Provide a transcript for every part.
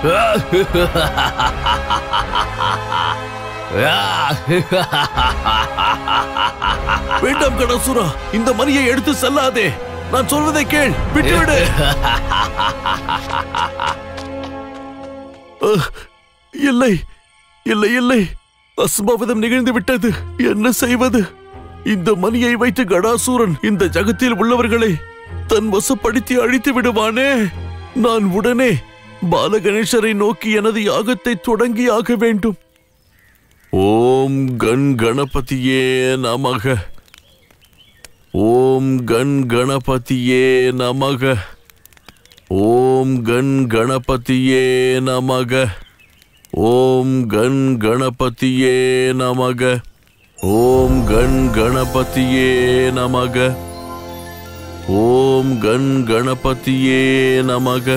வேண்டாம் கடாசுரா, இந்த மணியை எடுத்து செல்லாதே. நான் சொல்வதை கேள், விட்டுவிடு. இல்லை இல்லை இல்லை, அசம்பாவிதம் நிகழ்ந்து விட்டது. என்ன செய்வது? இந்த மணியை வைத்து கடாசூரன் இந்த ஜகத்தில் உள்ளவர்களை தன் வசப்படுத்தி அழித்து விடுவானே. நான் உடனே பாலகணேசரை நோக்கி எனது யாகத்தை தொடங்கியாக வேண்டும். ஓம் கண் கணபதியே நமக. ஓம் கண் கணபதியே நமக. ஓம் கண் கணபதியே நமக. ஓம் கண் கணபதியே நமக. ஓம் கண் கணபதியே நமக. ஓம் கண் கணபதியே நமக.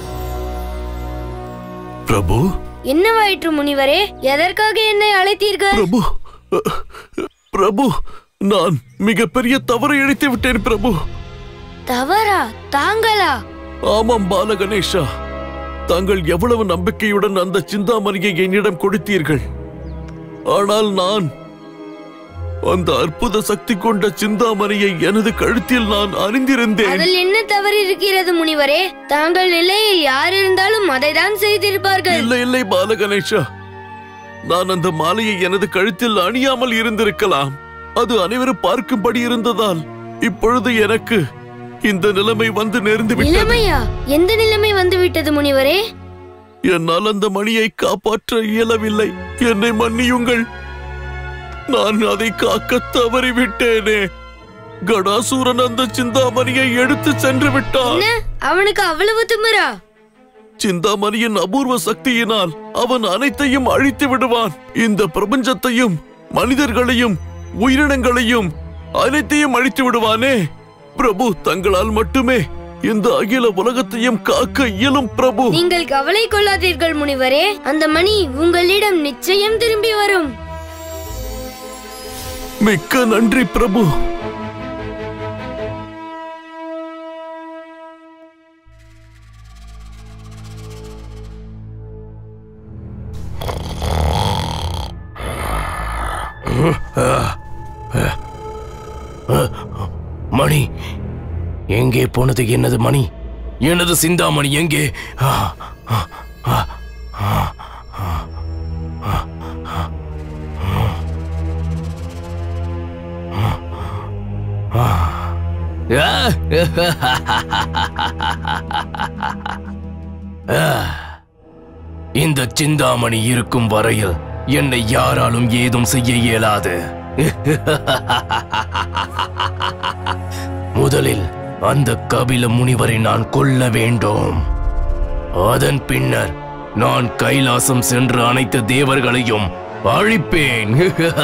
பிரபு, என்னவாயிற்று முனிவரே? எதற்காக என்னை அழைத்தீர்கள்? பிரபு, பிரபு, நான் மிகப்பெரிய தவறு இழைத்து விட்டேன் பிரபு. தவறா? தாங்களா? ஆமாம் பாலகணேஷா, தாங்கள் எவ்வளவு நம்பிக்கையுடன் அந்த சிந்தாமணியை என்னிடம் கொடுத்தீர்கள். ஆனால் நான் அந்த அற்புத சக்தி கொண்ட சிந்தாமணியை எனது கழுத்தில் நான் அறிந்திருந்தேன். அதில் என்ன தவறு இருக்கிறது முனிவரே? தாங்கள் நிலையில் யார் இருந்தாலும் அதைதான் செய்திருப்பார்கள். இல்லை இல்லை பாலகணேஷா, நான் அந்த மாலையை எனது கழுத்தில் அணியாமல் இருந்திருக்கலாம். அது அனைவரும் பார்க்கும்படி இருந்ததால் இப்பொழுது எனக்கு இந்த நிலைமை வந்து நேர்ந்து விட்டது. நிலைமையா? எந்த நிலைமை வந்து விட்டது முனிவரே? என்னால் அந்த மணியை காப்பாற்ற இயலவில்லை. என்னை மன்னியுங்கள். நான் அதை காக்க தவறிவிட்டேனே. கடாசூரன் அந்த சிந்தாமணியை எடுத்து சென்று விட்டான். அவனுக்கு அவ்வளவு திமிரா? சிந்தாமணியின் அபூர்வ சக்தியினால் அவன் அனைத்தையும் அழித்து விடுவான். இந்த பிரபஞ்சத்தையும் மனிதர்களையும் உயிரினங்களையும் அனைத்தையும் அழித்து விடுவானே. பிரபு, தங்களால் மட்டுமே இந்த அகில உலகத்தையும் காக்க இயலும் பிரபு. நீங்கள் கவலை கொள்ளாதீர்கள் முனிவரே. அந்த மணி உங்களிடம் நிச்சயம் திரும்பி வரும். மிக்க நன்றி பிரபு. மணி எங்கே போனது? என்னது மணி? எனது சிந்தாமணி எங்கே? இந்த சிந்தாமணி இருக்கும் வரையில் என்னை யாராலும் ஏதும் செய்ய இயலாது. முதலில் அந்த கபில முனிவரை நான் கொல்ல வேண்டும். அதன் பின்னர் நான் கைலாசம் சென்று அனைத்து தேவர்களையும் அழிப்பேன்.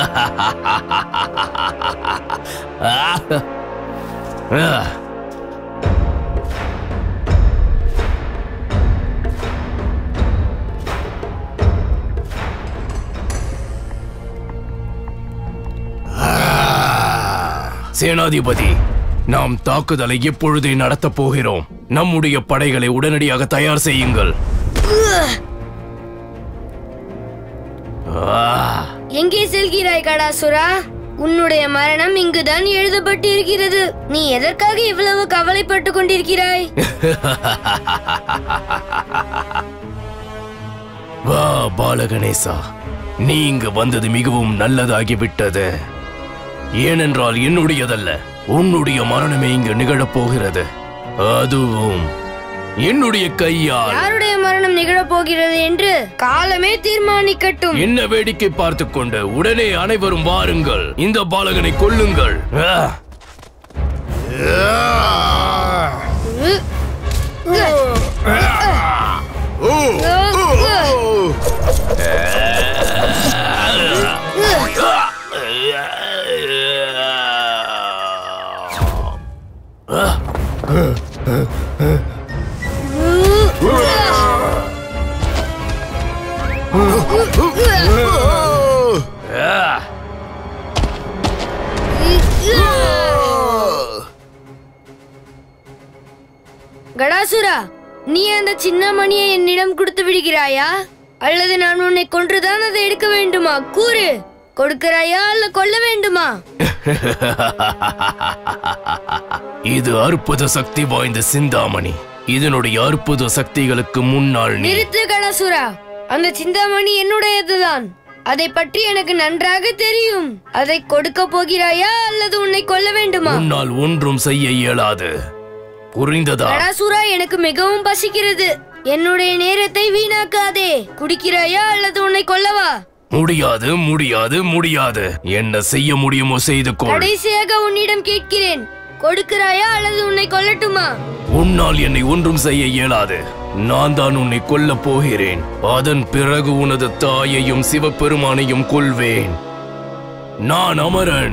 சேனாதிபதி, நாம் தாக்குதலை எப்பொழுதே நடத்தப் போகிறோம். நம்முடைய படைகளை உடனடியாக தயார் செய்யுங்கள். எங்கே செல்கிறாய் கடாசுரா? உன்னுடைய மரணம் இங்குதான் எழுதப்பட்டிருக்கிறது. நீ எதற்காக இவ்வளவு கவலைப்பட்டுக் கொண்டிருக்கிறாய்? வா பாலகணேசா, நீ இங்கு வந்தது மிகவும் நல்லதாகிவிட்டது. ஏனென்றால் என்னுடையதல்ல, உன்னுடைய மரணமே இங்கு நிகழப் போகிறது. அதுவும் என்னுடைய கையால். யாருடைய மரணம் நிகழப் போகிறது என்று காலமே தீர்மானிக்கட்டும். என்ன வேடிக்கை பார்த்துக் கொண்டு உடனே அனைவரும் வாருங்கள், இந்த பாலகனை கொல்லுங்கள். கடாசுரா, நீ அந்த சின்ன மணியை என்னிடம் கொடுத்து விடுகிறாயா அல்லது நான் உன்னை கொன்றுதான் அதை எடுக்க வேண்டுமா? கூறு, கொடுக்கிறாயா அல்ல கொல்ல வேண்டுமா? இது அற்புத சக்தி வாய்ந்த சிந்தாமணி. இதனுடைய அற்புத சக்திகளுக்கு முன்னால் நிறுத்து கடாசுரா. அந்த சிந்தாமணி என்னுடையதுதான். அதை பற்றி எனக்கு நன்றாக தெரியும். அதை கொடுக்க போகிறாயா அல்லது உன்னை கொல்ல வேண்டுமா? உன்னால் ஒன்றும் செய்ய இயலாது, புரிந்ததா? கடாசுரா, எனக்கு மிகவும் பசிக்கிறது. என்னுடைய நேரத்தை வீணாக்காதே. குடிக்கிறாயா அல்லது உன்னை கொல்லவா? முடியாது, முடியாது, முடியாது. என்ன செய்ய முடியுமோ செய்து கொள். கடைசியாக உன்னிடம் கேட்கிறேன், கொடுக்கிறாயா அல்லது உன்னை கொல்லட்டுமா? உன்னால் என்னை ஒன்றும் செய்ய இயலாது. நான் தான் உன்னை கொல்ல போகிறேன். அதன் பிறகு உனது தாயையும் சிவபெருமானையும் கொல்வேன். நான் அமரன்.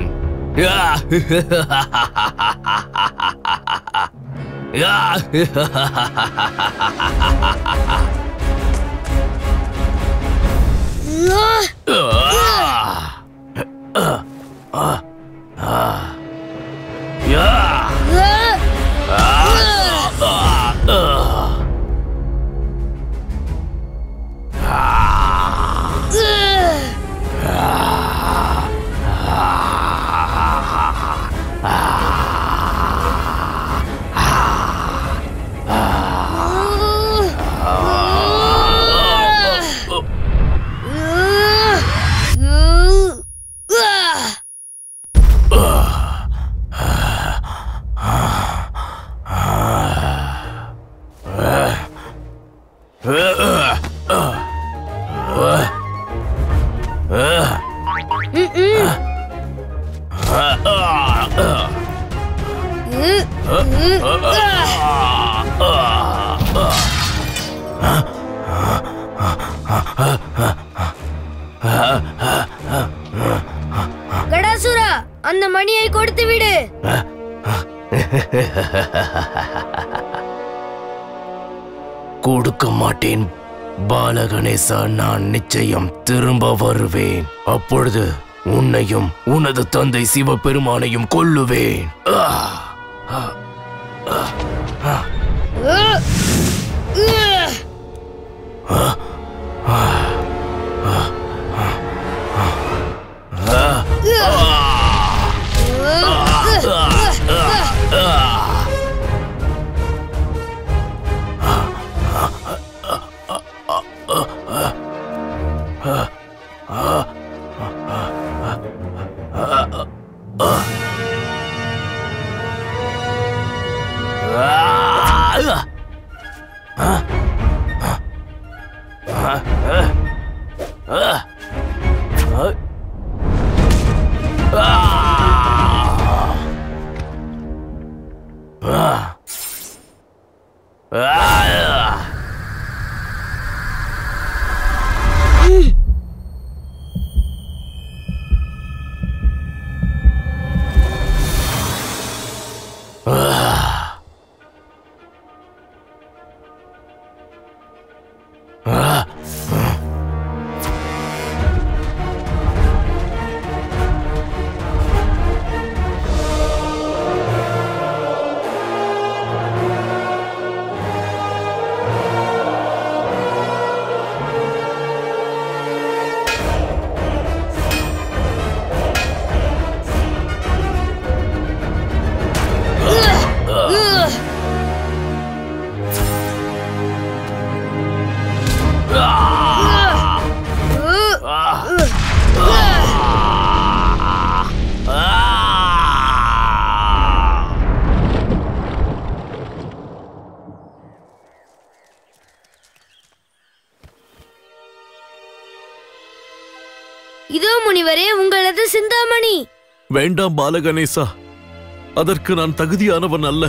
கடாசுரா, அந்த மணியை கொடுத்து விடு. கொடுக்க மாட்டேன் பால கணேசா. நான் நிச்சயம் திரும்ப வருவேன். அப்பொழுது உன்னையும் உனது தந்தை சிவபெருமானையும் கொல்லுவேன். இதோ முனிவரே, உங்களது சிந்தாமணி. வேண்டாம் பால கணேசா, அதற்கு நான் தகுதியானவன் அல்ல.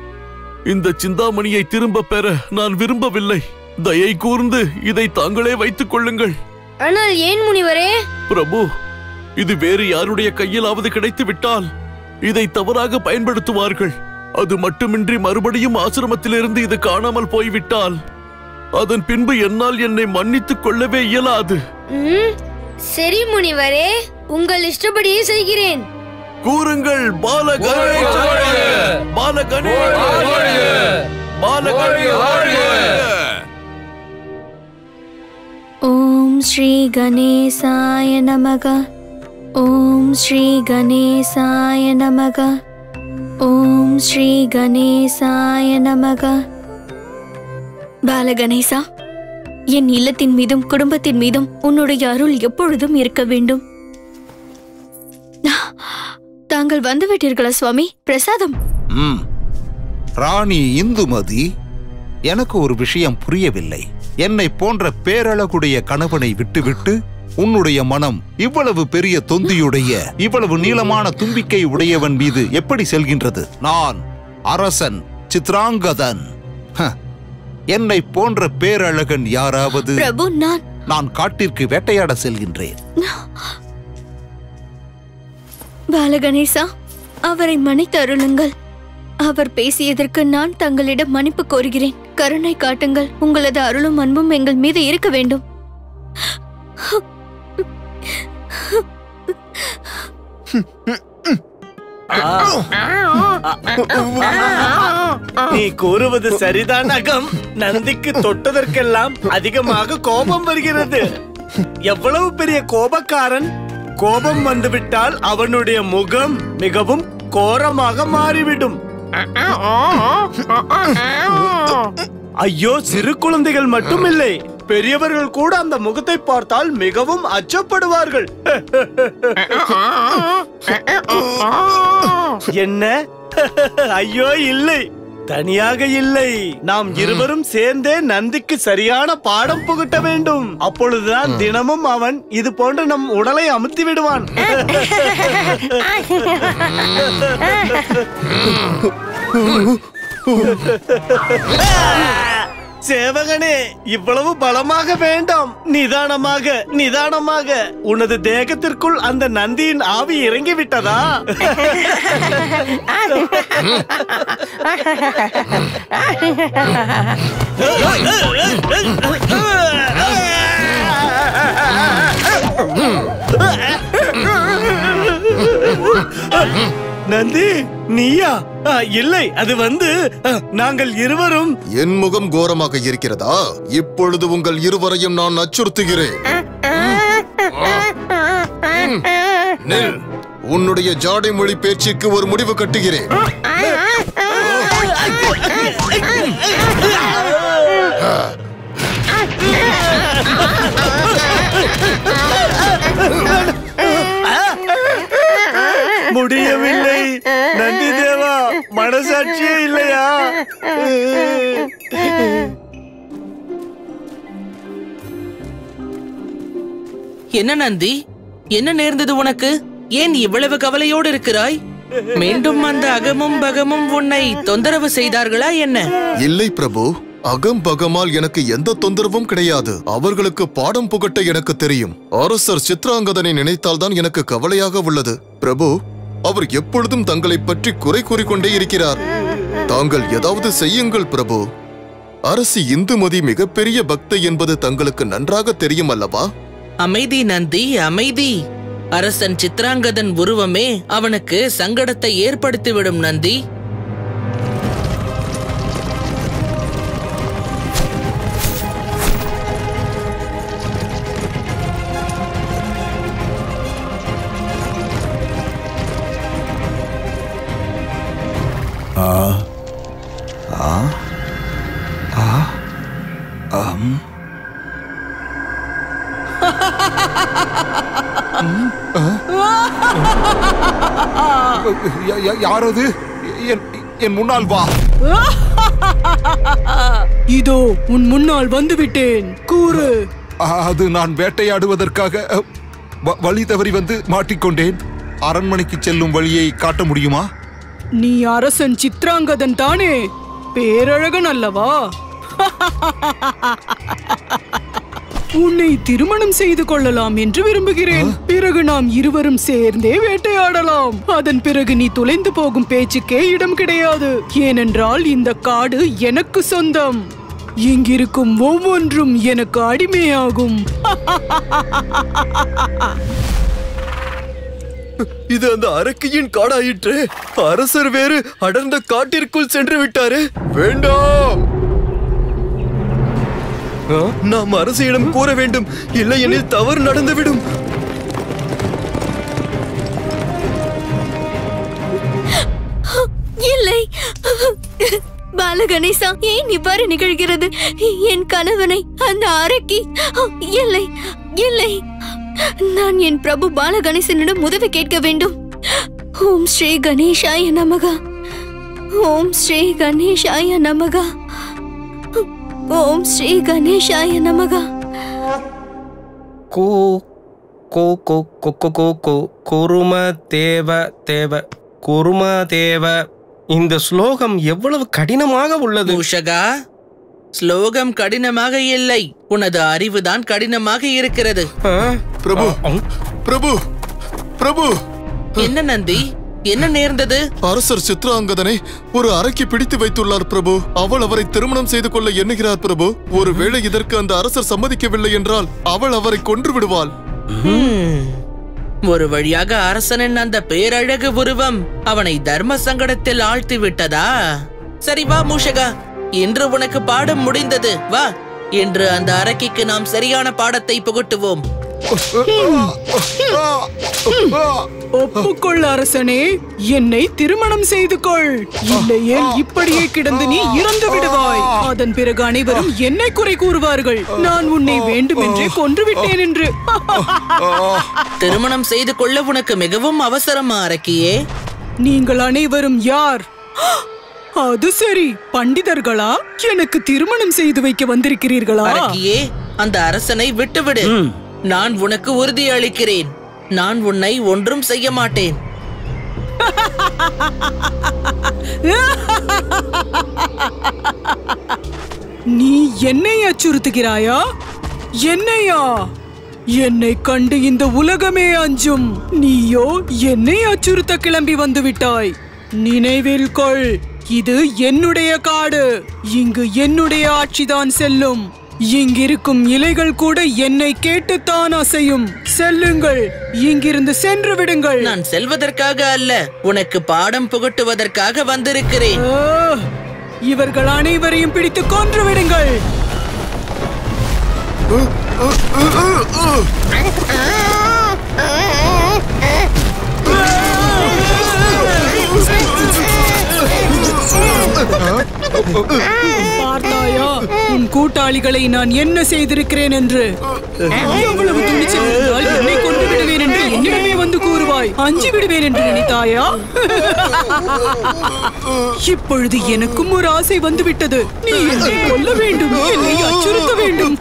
இந்த சிந்தாமணியை திரும்ப பெற நான் விரும்பவில்லை. தயை கூர்ந்து இதை தாங்களே வைத்துக் கொள்ளுங்கள். ஆனால் ஏன் முனிவரே? பிரபு, இது வேறு யாருடைய கையிலாவது கிடைத்து விட்டால் இதை தவறாக பயன்படுத்துவார்கள். அது மட்டுமின்றி மறுபடியும் ஆசிரமத்திலிருந்து இது காணாமல் போய்விட்டால் அதன் பின்பு என்னால் என்னை மன்னித்துக் கொள்ளவே இயலாது. சரி முனிவரே, உங்கள் இஷ்டப்படியே செய்கிறேன். கூறுங்கள், பால கணேஷ், பால கணேஷ், ஓம் ஸ்ரீ கணேசாய நமக. ஓம் ஸ்ரீ கணேசாய நமக. ஓம் ஸ்ரீ கணேசாய நமக. பாலகணேசா, என் இல்லத்தின் மீதும் குடும்பத்தின் மீதும் உன்னுடைய அருள் எப்பொழுதும் இருக்க வேண்டும். தாங்கள் வந்துவிட்டீர்களா சுவாமி? பிரசாதம். ராணி இந்துமதி, எனக்கு ஒரு விஷயம் புரியவில்லை. என்னை போன்ற பேரழகுடைய கணவனை விட்டுவிட்டு உன்னுடைய மனம் இவ்வளவு பெரிய தொந்தியுடைய, இவ்வளவு நீளமான தும்பிக்கை உடையவன் மீது எப்படி செல்கின்றது? நான் அரசன் சித்ராங்கதன். என்னை போன்ற பேரழகன் யாராவது? பிரபு, நான் காட்டிற்கு வேட்டையாட செல்கின்றேன். பாலகணேசா, அவரை மன்னித்து அருளுங்கள். அவர் பேசியதற்கு நான் தங்களிடம் மன்னிப்பு கோருகிறேன். கருணை காட்டுங்கள். உங்களது அருளும் அன்பும் எங்கள் மீது இருக்க வேண்டும். நீ கூறுவது சரிதான் அகம். நந்திக்கு தொட்டதற்கெல்லாம் அதிகமாக கோபம் வருகிறது. எவ்வளவு பெரிய கோபக்காரன்! கோபம் வந்துவிட்டால் அவனுடைய முகம் மிகவும் கோரமாக மாறிவிடும். ஐயோ, சிறு குழந்தைகள் மட்டுமில்லை, பெரியவர்கள் கூட அந்த முகத்தை பார்த்தால் மிகவும் அச்சப்படுவார்கள். என்ன? ஐயோ இல்லை, தனியாக இல்லை. நாம் இருவரும் சேர்ந்தே நந்திக்கு சரியான பாடம் புகட்ட வேண்டும். அப்பொழுதுதான் தினமும் அவன் இது போன்ற நம் உடலை அமுத்தி விடுவான். சேவகனே, இவ்வளவு பலமாக வேண்டாம். நிதானமாக, நிதானமாக. உனது தேகத்திற்குள் அந்த நந்தியின் ஆவி இறங்கி விட்டதா? நந்தி, நீயா? இல்லை, அது நாங்கள் இருவரும். என் முகம் கோரமாக இருக்கிறதா? இப்பொழுது உங்கள் இருவரையும் நான் அச்சுறுத்துகிறேன். உன்னுடைய ஜாடை மொழி பேச்சுக்கு ஒரு முடிவு கட்டுகிறேன். முடியவில்லை. நந்தி தேவா, மனசாட்சியே இல்லையா? என்ன நந்தி, என்ன நேர்ந்தது உனக்கு? ஏன் இவ்வளவு கவலையோடு இருக்கிறாய்? மீண்டும் அந்த அகமும் பகமும் உன்னை தொந்தரவு செய்தார்களா என்ன? இல்லை பிரபு, அகம் பகமால் எனக்கு எந்த தொந்தரவும் கிடையாது. அவர்களுக்கு பாடம் புகட்ட எனக்கு தெரியும். அரசர் சித்ராங்கதனை நினைத்தால் தான் எனக்கு கவலையாக உள்ளது. பிரபு, அவர் எப்பொழுதும் தங்களை பற்றி குறை கூறிக்கொண்டே இருக்கிறார். தாங்கள் ஏதாவது செய்யுங்கள் பிரபு. அரசி இந்துமதி மிகப்பெரிய பக்தை என்பது தங்களுக்கு நன்றாக தெரியும் அல்லவா? அமைதி நந்தி, அமைதி. அரசன் சித்ராங்கதன் உருவமே அவனுக்கு சங்கடத்தை ஏற்படுத்திவிடும் நந்தி. யாரது? என் முன்னால் வா. இதோ உன் முன்னால் வந்துவிட்டேன். கூறு. அது நான் வேட்டையாடுவதற்காக வழி தவறி வந்து மாட்டிக்கொண்டேன். அரண்மனைக்கு செல்லும் வழியை காட்ட முடியுமா? நீ அரசன் சித்ராங்கதன் தானே? பேரழகன் அல்லவா? உன்னை திருமணம் செய்து கொள்ளலாம் என்று விரும்புகிறேன். பிறகு நாம் இருவரும் சேர்ந்தே வேட்டையாடலாம். அதன் பிறகு நீ தொலைந்து போகும் பேச்சுக்கே இடம் கிடையாது. ஏனென்றால் இந்த காடு எனக்கு சொந்தம். இங்கிருக்கும் ஒவ்வொன்றும் எனக்கு அடிமையாகும். இது அந்த அரக்கியின் காடாயிற்று. அரசர் வேறு அடர்ந்த காட்டிற்குள் சென்று விட்டாரு. வேண்டாம், நாம் அரசியிடம் கூற வேண்டும், இல்லையெனில் தவறு நடந்துவிடும். இல்லை பாலகணேசா, ஏன் இவ்வாறு நிகழ்கிறது? என் கணவனை அந்த அரக்கி... இல்லை இல்லை, நான் என் பிரபு பாலகணேசனிடம் உதவி கேட்க வேண்டும். ஓம் ஸ்ரீ கணேஷாய நமகா, ஓம் ஸ்ரீ கணேஷாய நமகா, ஓம் ஸ்ரீ கணேஷாய நமகா. குரும தேவ தேவ குரும தேவ. இந்த ஸ்லோகம் எவ்வளவு கடினமாக உள்ளது. மூஷகா, ஸ்லோகம் கடினமாக இல்லை, உனது அறிவுதான் கடினமாக இருக்கிறது. பிரபு பிரபு பிரபு. என்ன நந்தி, என்ன நேர்ந்தது? அரசர் சித்ராங்கதனை ஒரு அரக்கி பிடித்து வைத்துள்ளார் பிரபு. அவள் அவரை திருமணம் செய்து கொள்ள எண்ணுகிறார் பிரபு. ஒருவேளை இதற்கு அந்த அரசர் சம்மதிக்கவில்லை என்றால் அவள் அவரை கொன்று விடுவாள். ஒரு வழியாக அரசனின் அந்த பேரழகு உருவம் அவனை தர்ம சங்கடத்தில் ஆழ்த்தி விட்டதா? சரி வா மூஷகா, இன்று உனக்கு பாடம் முடிந்தது. வா, இன்று அந்த அரக்கிக்கு நாம் சரியான பாடத்தை புகட்டுவோம். ஒப்புக்கொள் அரசனே, என்னை திருமணம் செய்து கொள். இல்லையே இப்படியே கிடந்து நீ இறந்து விடுவாய். அதன் பிறகு அனைவரும் என்னை குறை கூறுவார்கள், நான் உன்னை வேண்டுமென்றே கொன்று விட்டேன் என்று. திருமணம் செய்து கொள்ள உனக்கு மிகவும் அவசரமா அரக்கியே? நீங்கள் அனைவரும் யார்? அது சரி, பண்டிதர்களா? எனக்கு திருமணம் செய்து வைக்க வந்திருக்கிறீர்களா? அரக்கியே, அந்த அரசனை விட்டுவிடு. நான் உனக்கு உறுதி அளிக்கிறேன், நான் உன்னை ஒன்றும் செய்ய மாட்டேன். நீ என்னை அச்சுறுத்துகிறாயா? என்னையா? என்னை கண்டு இந்த உலகமே அஞ்சும். நீயோ என்னை அச்சுறுத்த கிளம்பி வந்து விட்டாய். நினைவில் கொள், இது என்னுடைய காடு. இங்கு என்னுடைய ஆட்சிதான் செல்லும். இங்கிருக்கும் இலைகள் கூட என்னை கேட்டுத்தான் அசையும். செல்லுங்கள், இங்கிருந்து சென்று விடுங்கள். நான் செல்வதற்காக அல்ல, உனக்கு பாடம் புகட்டுவதற்காக வந்திருக்கிறேன். இவர்கள் அனைவரையும் பிடித்து கொன்று விடுங்கள். பார்த்தாயா உன் கூட்டாளிகளை நான் என்ன செய்திருக்கிறேன் என்று? எவ்வளவு துணிச்சல் இருந்தால் என்னை கொண்டு விடுவேன் என்று என்னிடமே வந்து கூறுவாய். அஞ்சு விடுவேன் என்று நினைத்தாயா? இப்பொழுது எனக்கும் ஒரு ஆசை வந்துவிட்டது. நீ என்னை கொல்ல வேண்டும், என்னை அச்சுறுத்த வேண்டும்.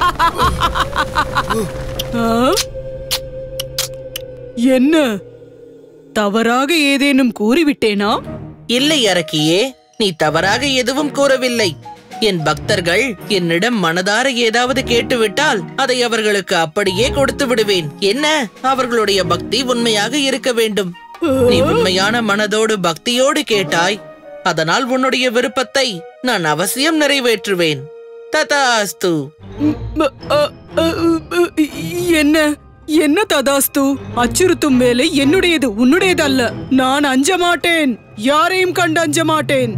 என்ன, தவறாக ஏதேனும் கூறிவிட்டேனா? இல்லை அரக்கியே, நீ தவறாக எதுவும் கூறவில்லை. என் பக்தர்கள் என்னிடம் மனதார ஏதாவது கேட்டுவிட்டால் அதை அவர்களுக்கு அப்படியே கொடுத்து விடுவேன். என்ன, அவர்களுடைய பக்தி உண்மையாக இருக்க வேண்டும். நீ உண்மையான மனதோடு பக்தியோடு கேட்டாய், அதனால் உன்னுடைய விருப்பத்தை நான் அவசியம் நிறைவேற்றுவேன். ததாஸ்து. என்ன என்ன ததாஸ்து? அச்சுறுத்தும் வேலை என்னுடையது, உன்னுடையது அல்ல. நான் அஞ்ச மாட்டேன், யாரையும் கண்டு அஞ்ச மாட்டேன்.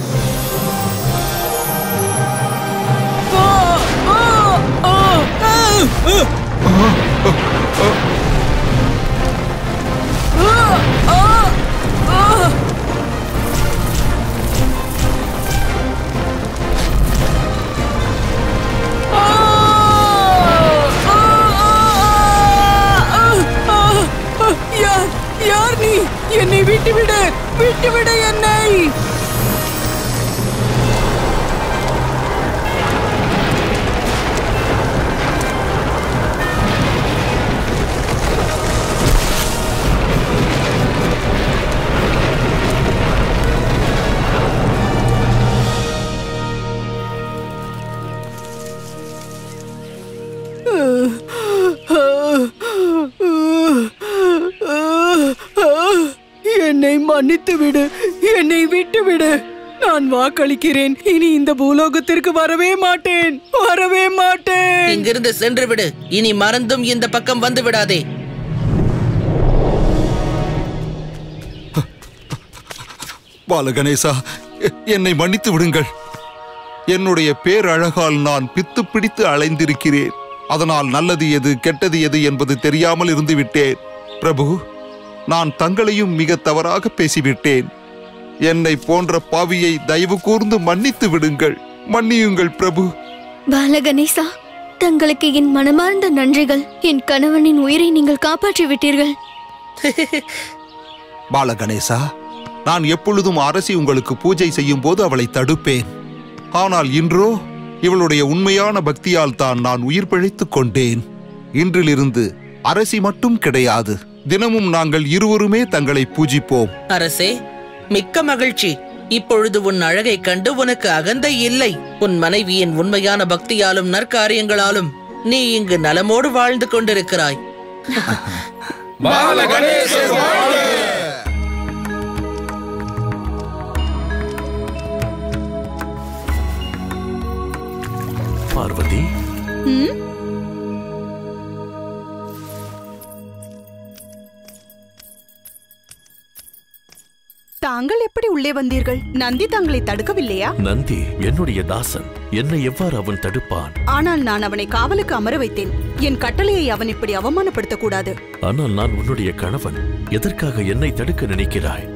யார் நீ? என்னை விட்டுவிடு, விட்டுவிடு என்னை. என்னை மன்னித்து விடு, என்னை விட்டு விடு. நான் வாக்களிக்கிறேன், இனி இந்த பூலோகத்திற்கு வரவே மாட்டேன், வரவே மாட்டேன். இங்கிருந்து சென்று விடு. இனி மறந்தும் இந்த பக்கம் வந்து விடாதே. பால கணேசா, என்னை மன்னித்து விடுங்கள். என்னுடைய பேரழகால் நான் பித்து பிடித்து அலைந்திருக்கிறேன். அதனால் நல்லது எது கெட்டது எது என்பது தெரியாமல் இருந்து விட்டேன். பிரபு, நான் தங்களையும் மிக தவறாக பேசிவிட்டேன். என்னை போன்ற பாவியை தயவு கூர்ந்து மன்னித்து விடுங்கள். மன்னியுங்கள் பிரபு. பாலகணேசா, தங்களுக்கு என் மனமார்ந்த நன்றிகள். என் கணவனின் உயிரை நீங்கள் காப்பாற்றி விட்டீர்கள். பாலகணேசா, நான் எப்பொழுதும் அரசி உங்களுக்கு பூஜை செய்யும் போது அவளை தடுப்பேன். ஆனால் இன்றோ இவளுடைய உண்மையான பக்தியால் தான் நான் உயிர் பிழைத்துக் கொண்டேன். இன்றிலிருந்து அரசி மட்டும் கிடையாது, தினமும் நாங்கள் இருவருமே தங்களை பூஜிப்போம். அரசே, மிக்க மகிழ்ச்சி. இப்பொழுது உன் அழகை கண்டு உனக்கு அகந்தை இல்லை. உன் மனைவியின் உண்மையான பக்தியாலும் நற்காரியங்களாலும் நீ இங்கு நலமோடு வாழ்ந்து கொண்டிருக்கிறாய். பார்வதி, தாங்கள் எப்படி உள்ளே வந்தீர்கள்? நந்தி தங்களை தடுக்கவில்லையா? நந்தி என்னுடைய தாசன். என்னை எவ்வாறு அவன் தடுப்பான்? ஆனால் நான் அவனை காவலுக்கு அமர வைத்தேன். என் கட்டளையை அவன் இப்படி அவமானப்படுத்தக் கூடாது. ஆனால் நான் உன்னுடைய கணவன். எதற்காக என்னை தடுக்க நினைக்கிறாய்?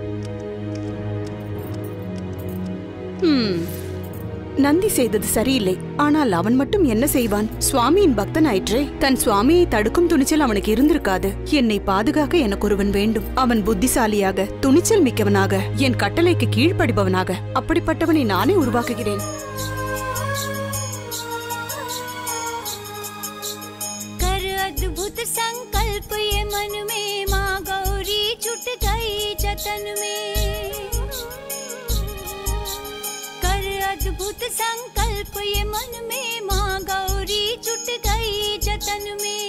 நந்தி செய்தது சரியில்லை. ஆனால் அவன் மட்டும் என்ன செய்வான்? சுவாமியின் பக்தன் ஆயிற்றே. தன் சுவாமியை தடுக்கும் துணிச்சல் அவனுக்கு இருந்திருக்காது. என்னை பாதுகாக்க எனக்கு ஒருவன் வேண்டும். அவன் புத்திசாலியாக, துணிச்சல் மிக்கவனாக, என் கட்டளைக்கு கீழ்ப்படிபவனாக. அப்படிப்பட்டவனை நானே உருவாக்குகிறேன். अद्भुत संकल्प ये मन में माँ गौरी छुट गई जतन में। कर अद्भुत संकल्प ये मन में माँ गौरी छुट गई जतन में।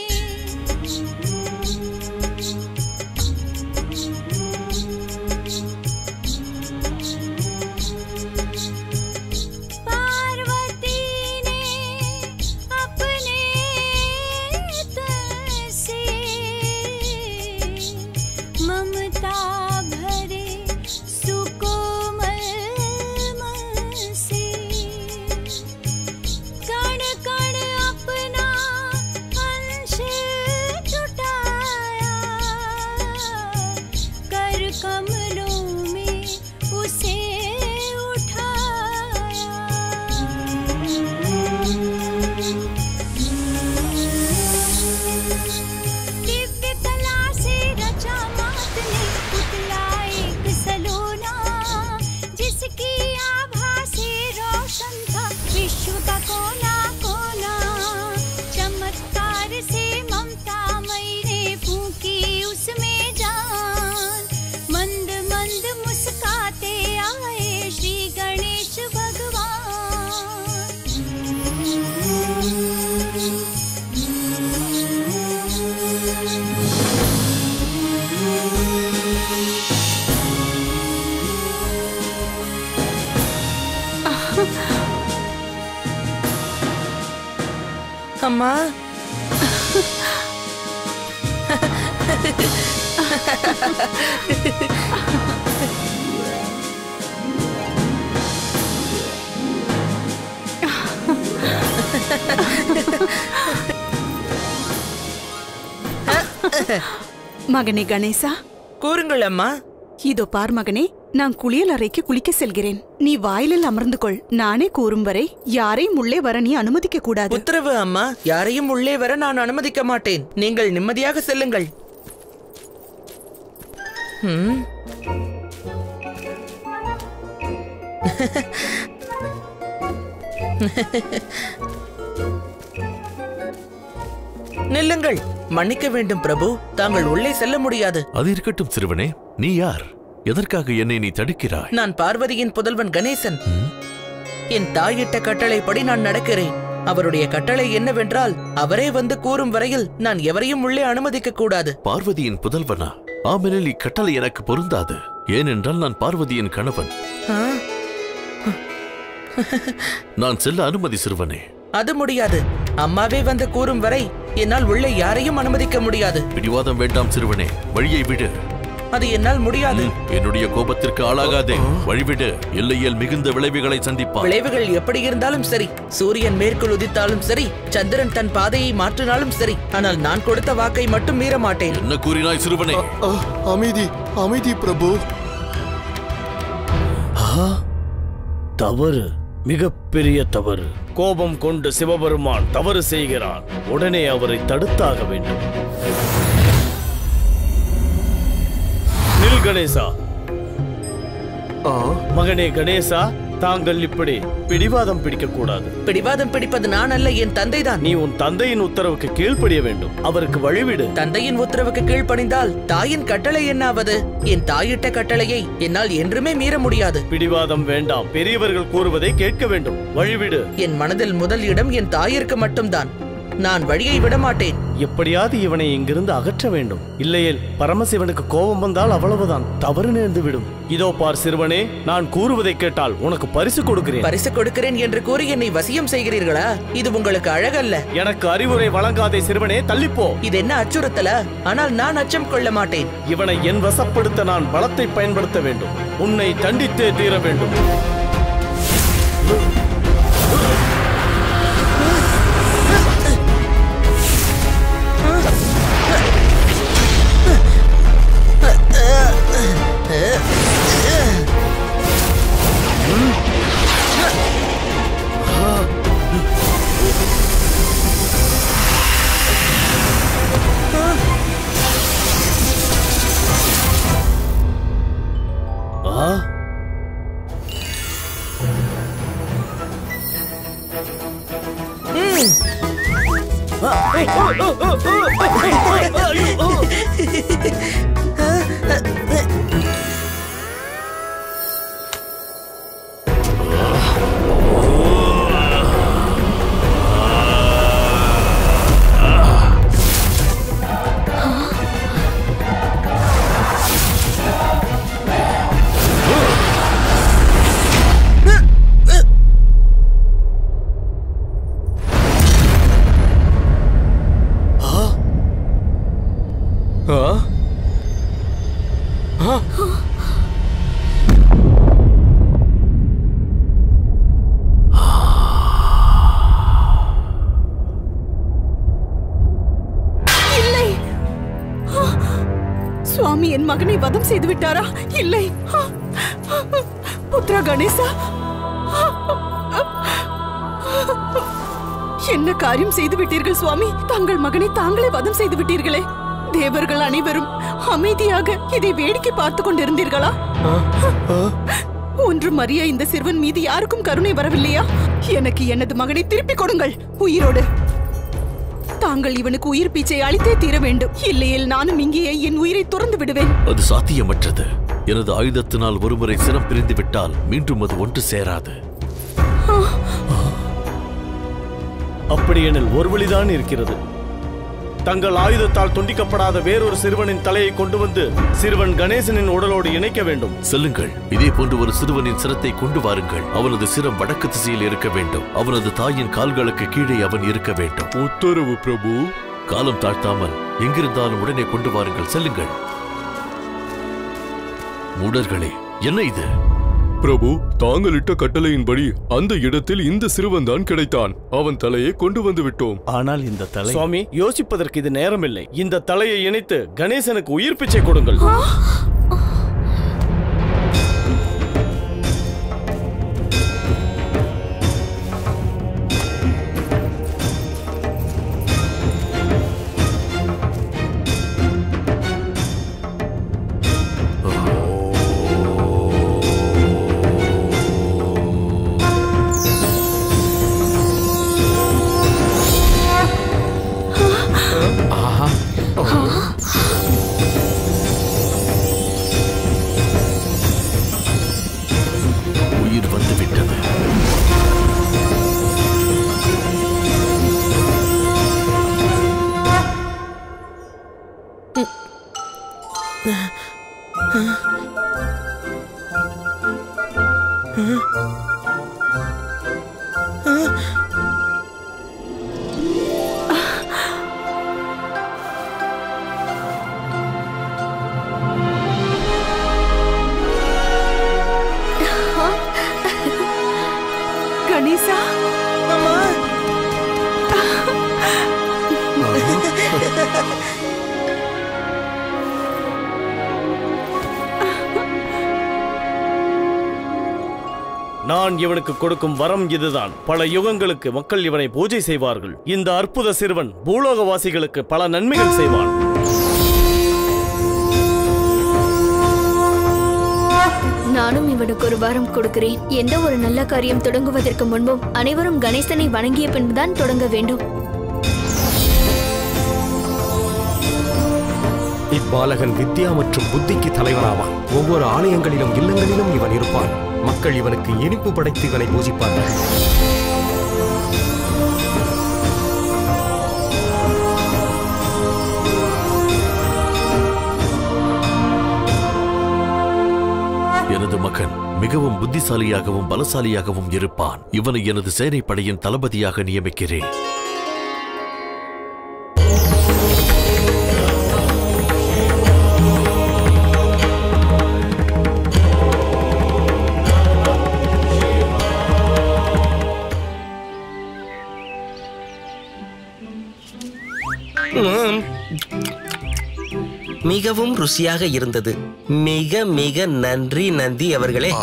அம்மா, மகனே கணேசா, கூறுங்கள் அம்மா. இதோ பார் மகனே, நான் குளியல் அறைக்கு குளிக்க செல்கிறேன். நீ வாயிலில் அமர்ந்து கொள். நானே கூறும் வரை யாரையும் உள்ளே வர நீ அனுமதிக்க கூடாது. உத்தரவு அம்மா. யாரையும் உள்ளே வர நான் அனுமதிக்க மாட்டேன். நீங்கள் நிம்மதியாக செல்லுங்கள். நில்லுங்கள். மன்னிக்க வேண்டும் பிரபு, தாங்கள் உள்ளே செல்ல முடியாது. அது இருக்கட்டும் சிறுவனே, நீ யார்? எதற்காக என்னை நீ தடுக்கிறாய்? நான் பார்வதியின் புதல்வன் கணேசன். என் தாயிட்ட கட்டளைப்படி நான் நடக்கிறேன். அவருடைய கட்டளை என்னவென்றால் அவரே வந்து கூறும் வரையில் நான் எவரையும் உள்ளே அனுமதிக்க கூடாது. பார்வதியின் புதல்வனா? ஆமெனில் இக்கட்டளை எனக்கு பொருந்தாது. ஏனென்றால் நான் பார்வதியின் கணவன். நான் செல்ல அனுமதி சிறுவனே. அது முடியாது. அம்மாவே வந்து கூறும் வரை என்னால் உள்ளே யாரையும் அனுமதிக்க முடியாது. பிடிவாதம் வேண்டாம் சிறுவனே, வழியை விடு. அது என்னால் முடியாது. என்னுடைய கோபத்திற்கு ஆளாகாதே, வழிவிடு. இல்லையேல் மிகுந்த விளைவுகளை சந்திப்பார். விளைவுகள் எப்படி இருந்தாலும் சரி, சூரியன் மேற்குள் உதித்தாலும் சரி, சந்திரன் தன் பாதையை மாற்றினாலும் சரி, ஆனால் நான் கொடுத்த வாக்கை மட்டும் மீற மாட்டேன். என்ன கூறினாய் சிறுவனே? அமைதி அமைதி பிரபு. தவறு, மிகப்பெரிய தவறு. கோபம் கொண்டு சிவபெருமான் தவறு செய்கிறான். உடனே அவரை தடுத்தாக வேண்டும். நில் கணேசா. மகனே கணேசா, தாங்கள் இப்படி பிடிவாதம் பிடிக்க கூடாது. பிடிவாதம் பிடிப்பது நான் அல்ல, என் தந்தைதான். நீ உன் தந்தையின் உத்தரவுக்கு கீழ்ப்படிய வேண்டும். அவருக்கு வழிவிடு. தந்தையின் உத்தரவுக்கு கீழ்ப்படிந்தால் தாயின் கட்டளை என்னாவது? என் தாயிட்ட கட்டளையை என்னால் என்றுமே மீற முடியாது. பிடிவாதம் வேண்டாம். பெரியவர்கள் கூறுவதை கேட்க வேண்டும். வழிவிடு. என் மனதில் முதல் இடம் என் தாயிற்கு மட்டும்தான். நான் வழியை விட மாட்டேன். எப்படியாவது இவனை இங்கிருந்து அகற்ற வேண்டும். இல்லையேல் பரமசிவனுக்கு கோபம் வந்தால் அவ்வளவுதான், தவறு நேர்ந்து விடும். இதோ பார் சிறுவனே, நான் கூறுவதை கேட்டால் உனக்கு பரிசு கொடுக்கிறேன். பரிசு கொடுக்கிறேன் என்று கூறி என்னை வசியம் செய்கிறீர்களா? இது உங்களுக்கு அழகல்ல. எனக்கு அறிவுரை வழங்காதே சிறுவனே, தள்ளிப்போ. இது என்ன அச்சுறுத்தல? ஆனால் நான் அச்சம் கொள்ள மாட்டேன். இவனை என் வசப்படுத்த நான் பலத்தை பயன்படுத்த வேண்டும். உன்னை தண்டித்தே தீர வேண்டும். சுவாமி என் மகனை வதம் செய்து விட்டாரா? இல்லை. புத்ரா கணேசா, என்ன காரியம் செய்து விட்டீர்கள் சுவாமி? தங்கள் மகனை தாங்களே வதம் செய்து விட்டீர்களே. தேவர்கள் அனைவரும் அமைதியாக இதை வேடிக்கை பார்த்து கொண்டிருந்தீர்களா? ஒன்றும் அறிய இந்த சிறுவன் மீது யாருக்கும் கருணை வரவில்லையா? எனக்கு எனது மகனை திருப்பிக் கொடுங்கள் உயிரோடு. தாங்கள் இவனுக்கு உயிர் பீச்சை அளித்தே தீர வேண்டும். இல்லையில் நானும் இங்கேயே என் உயிரை துறந்து விடுவேன். அது சாத்தியமற்றது. எனது ஆயுதத்தினால் ஒருமுறை சிரம் பிரிந்து விட்டால் மீண்டும் அது ஒன்று சேராது. அப்படியெனில் ஒரு வழிதான் இருக்கிறது. தங்கள் ஆயுதத்தால் துண்டிக்கப்படாத வேறொரு சிறுவனின் தலையை கொண்டு வந்து சிறுவன் கணேசனின் உடலோடு இணைக்க வேண்டும். செல்லுங்கள், இதே போன்று ஒரு சிறுவனின் சிரத்தை கொண்டு வாருங்கள். அவனது சிரம் வடக்கு திசையில் இருக்க வேண்டும். அவனது தாயின் கால்களுக்கு கீழே அவன் இருக்க வேண்டும். உத்தரவு பிரபு. காலம் தாழ்த்தாமல் எங்கிருந்தாலும் உடனே கொண்டு வாருங்கள். செல்லுங்கள். மூடர்களே, என்ன இது? பிரபு, தாங்கள் இட்ட கட்டளையின்படி அந்த இடத்தில் இந்த சிறுவன் தான் கிடைத்தான். அவன் தலையை கொண்டு வந்து விட்டோம். ஆனால் இந்த தலை... சுவாமி, யோசிப்பதற்கு இது நேரமில்லை. இந்த தலையை இணைத்து கணேசனுக்கு உயிர் பிச்சை கொடுங்கள். நான் இவனுக்கு கொடுக்கும் வரம் இதுதான். பல யுகங்களுக்கு மக்கள் இவனை பூஜை செய்வார்கள். இந்த அற்புத சிறுவன் பூலோகவாசிகளுக்கு பல நன்மைகள் செய்வான். நானும் இவனுக்கு ஒரு வரம் கொடுக்கிறேன். எந்த ஒரு நல்ல காரியம் தொடங்குவதற்கு முன்பும் அனைவரும் கணேசனை வணங்கிய பின்புதான் தொடங்க வேண்டும். இப்பாலகன் வித்யா மற்றும் புத்திக்கு தலைவனாவான். ஒவ்வொரு ஆலயங்களிலும் இல்லங்களிலும் இவன் இருப்பான். மக்கள் இவனுக்கு இனிப்பு படைத்து இவனை பூஜிப்பார்கள். எனது மகன் மிகவும் புத்திசாலியாகவும் பலசாலியாகவும் இருப்பான். இவனை எனது சேனைப்படையின் தளபதியாக நியமிக்கிறேன். மிகவும் ருசியாக இருந்தது. மிக மிக நன்றி நந்தி அவர்களே.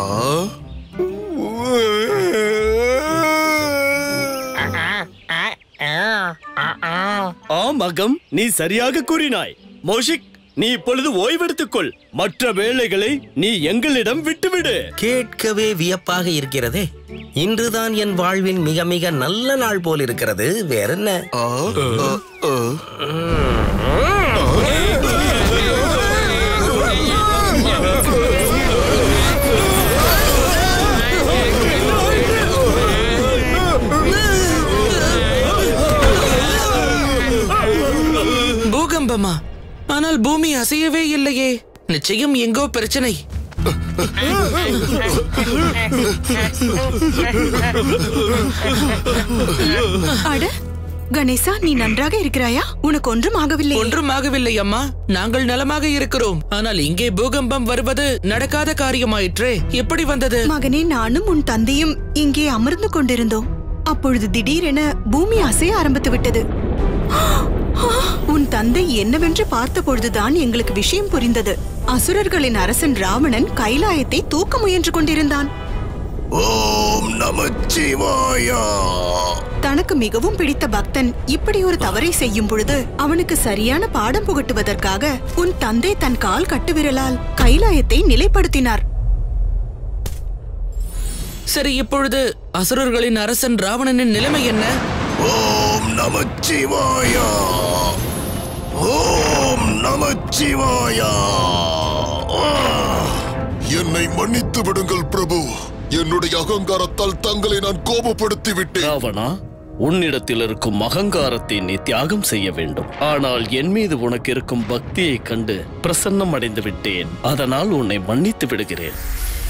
ஆம் அகம், நீ சரியாக கூறினாய். மோஷிக், நீ இப்பொழுது ஓய்வெடுத்துக்கொள். மற்ற வேலைகளை நீ எங்களிடம் விட்டுவிடு. கேட்கவே வியப்பாக இருக்கிறதே. இன்றுதான் என் வாழ்வின் மிக மிக நல்ல நாள் போல் இருக்கிறது. வேறென்ன? பூகம்பமா? ஆனால் பூமி அசையவே இல்லையே. நிச்சயம் எங்கோ பிரச்சனை. அட கணேசா, நீ நன்றாக இருக்கிறாயா? உனக்கு ஒன்றும் ஆகவில்லை? ஒன்றும் ஆகவில்லை அம்மா, நாங்கள் நலமாக இருக்கிறோம். ஆனால் இங்கே பூகம்பம் வருவது நடக்காத காரியமாயிற்றே. எப்படி வந்தது? மகனே, நானும் உன் தந்தையும் இங்கே அமர்ந்து கொண்டிருந்தோம். அப்பொழுது திடீரென பூமி அசைய ஆரம்பித்து விட்டது. உன் தந்தை என்னவென்று பார்த்த பொழுதுதான் எங்களுக்கு விஷயம் புரிந்தது. அசுரர்களின் அரசன் ராவணன் கைலாயத்தை தூக்க முயன்று கொண்டிருந்தான். ஓம் நமச்சிவாயா. தனக்கு மிகவும் பிடித்த பக்தன் இப்படி ஒரு தவறை செய்யும் பொழுது அவனுக்கு சரியான பாடம் புகட்டுவதற்காக உன் தந்தை தன் கால் கட்டுவிரலால் கைலாயத்தை நிலைப்படுத்தினார். சரி, இப்பொழுது அசுரர்களின் அரசன் ராவணனின் நிலைமை என்ன? ஓம் நமச்சிவாயா. ஓம் நமச்சிவாயா. என்னை மன்னித்து விடுங்கள் பிரபு. என்னுடைய அகங்காரத்தால் தங்களை நான் கோபப்படுத்தி விட்டேன். ராவணா, உன்னிடத்தில் இருக்கும் அகங்காரத்தை நீ தியாகம் செய்ய வேண்டும். ஆனால் என் மீது உனக்கு இருக்கும் பக்தியை கண்டு பிரசன்னம் அடைந்து விட்டேன். அதனால் உன்னை மன்னித்து விடுகிறேன்.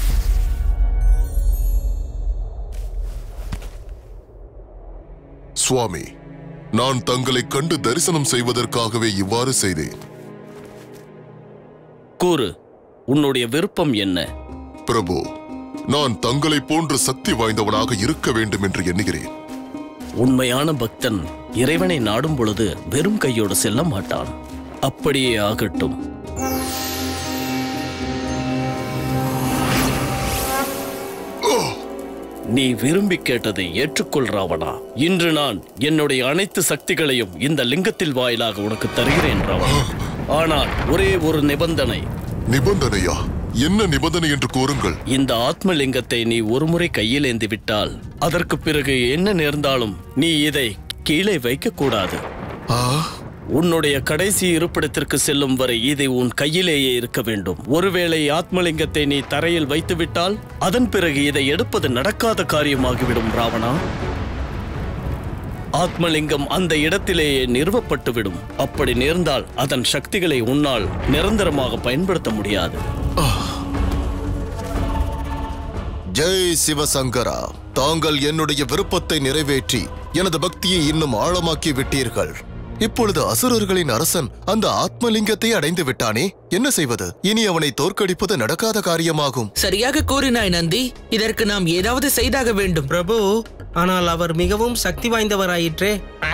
சுவாமி, நான் தங்களை கண்டு தரிசனம் செய்வதற்காகவே இவ்வாறு செய்தேன். கூறு, உன்னுடைய விருப்பம் என்ன? பிரபு, நான் தங்களை போன்ற சக்தி வாய்ந்தவனாக இருக்க வேண்டும் என்று எண்ணுகிறேன். உண்மையான பக்தன் இறைவனை நாடும் பொழுது வெறும் கையோடு செல்ல மாட்டான். அப்படியே ஆகட்டும். நீ விரும்பி கேட்டதை ஏற்றுக்கொள் ராவணா. இன்று நான் என்னுடைய அனைத்து சக்திகளையும் இந்த லிங்கத்தில் வாயிலாக உனக்கு தருகிறேன் ராவணா. ஆனால் ஒரே ஒரு நிபந்தனை. நிபந்தனையா? என்ன நிபந்தனை என்று கூறுங்கள். இந்த ஆத்மலிங்கத்தை நீ ஒருமுறை கையில் ஏந்தி விட்டால் அதற்கு பிறகு என்ன நேர்ந்தாலும் நீ இதை கீழே வைக்க கூடாது. உன்னுடைய கடைசி இருப்பிடத்திற்கு செல்லும் வரை இதை உன் கையிலேயே இருக்க வேண்டும். ஒருவேளை ஆத்மலிங்கத்தை நீ தரையில் வைத்து விட்டால் அதன் பிறகு இதை எடுப்பது நடக்காத காரியமாகிவிடும் ராவணா. ஆத்மலிங்கம் அந்த இடத்திலேயே நிறுவப்பட்டுவிடும். அப்படி நேர்ந்தால் அதன் சக்திகளை உன்னால் நிரந்தரமாக பயன்படுத்த முடியாது. ஜெய் சிவசங்கரா, தாங்கள் என்னுடைய விருப்பத்தை நிறைவேற்றி எனது பக்தியை இன்னும் ஆழமாக்கி விட்டீர்கள். இப்பொழுது அசுரர்களின் அரசன் அந்த ஆத்மலிங்கத்தை அடைந்து விட்டானே, என்ன செய்வது? இனி அவனை தோற்கடிப்பது நடக்காத காரியமாகும். சரியாக கூறினாய் நந்தி. இதற்கு நாம் ஏதாவது செய்தாக வேண்டும். பிரபு, ஆனால் அவர் மிகவும் சக்தி வாய்ந்தவராயிற்றே.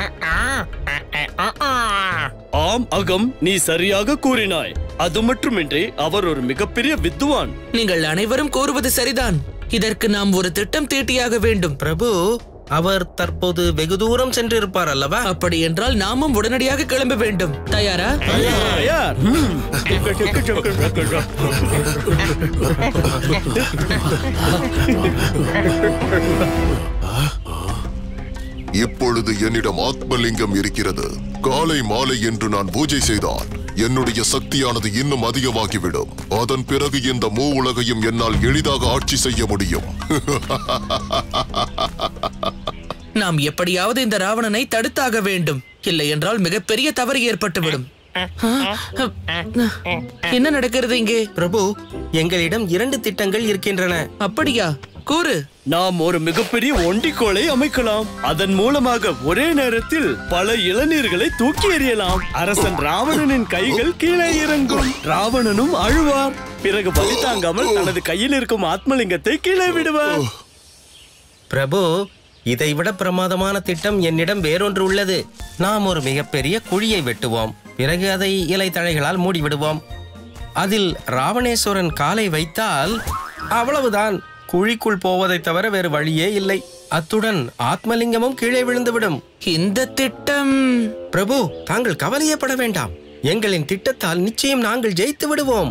ஆம் அகம், நீ சரியாக கூறினாய். அது மட்டுமின்றி அவர் ஒரு மிகப்பெரிய வித்துவான். நீங்கள் அனைவரும் கூறுவது சரிதான். இதற்கு நாம் ஒரு திட்டம் தீட்டியாக வேண்டும். பிரபு, அவர் தற்போது வெகு தூரம் சென்றிருப்பார் அல்லவா? அப்படி என்றால் நாமும் உடனடியாக கிளம்ப வேண்டும். தயாரா? இப்பொழுது என்னிடம் ஆத்மலிங்கம் இருக்கிறது. காலை மாலை என்று நான் பூஜை செய்தால் என்னுடைய சக்தியானது இன்னும் அதிகமாகிவிடும். அதன் பிறகு இந்த மூ உலகையும் என்னால் எளிதாக ஆட்சி செய்ய முடியும். நாம் எப்படியாவது இந்த ராவணனை தடுத்தாக வேண்டும். இல்லை என்றால் மிகப்பெரிய தவறு ஏற்பட்டுவிடும். என்ன நடக்கிறது இங்கே? பிரபு, எங்களிடம் 2 திட்டங்கள் இருக்கின்றன. அப்படியா? கூறு. நாம் ஒரு மிகப்பெரிய ஒண்டிக்கோளை அமைக்கலாம். அதன் மூலமாக ஒரே நேரத்தில் பல இளநீர்களை தூக்கி எறியலாம். அரசன் ராவணனின் கைகள் கீழே இறங்கும். ராவணனும் அழுவார். பிறகு வலி தாங்காமல் தனது கையில் இருக்கும் ஆத்மலிங்கத்தை கீழே விடுவார். பிரபு, இதைவிட பிரமாதமான திட்டம் என்னிடம் வேறொன்று உள்ளது. நாம் ஒரு மிகப்பெரிய குழியை வெட்டுவோம். பிறகு அதை இலை தழைகளால் மூடிவிடுவோம். அதில் ராவணேஸ்வரன் காலை வைத்தால் அவ்வளவுதான். குழிக்குள் போவதை தவிர வேறு வழியே இல்லை. அத்துடன் ஆத்மலிங்கமும் கீழே விழுந்துவிடும். இந்த திட்டம்... பிரபு, தாங்கள் கவலையப்பட வேண்டாம். எங்களின் திட்டத்தால் நிச்சயம் நாங்கள் ஜெயித்து விடுவோம்.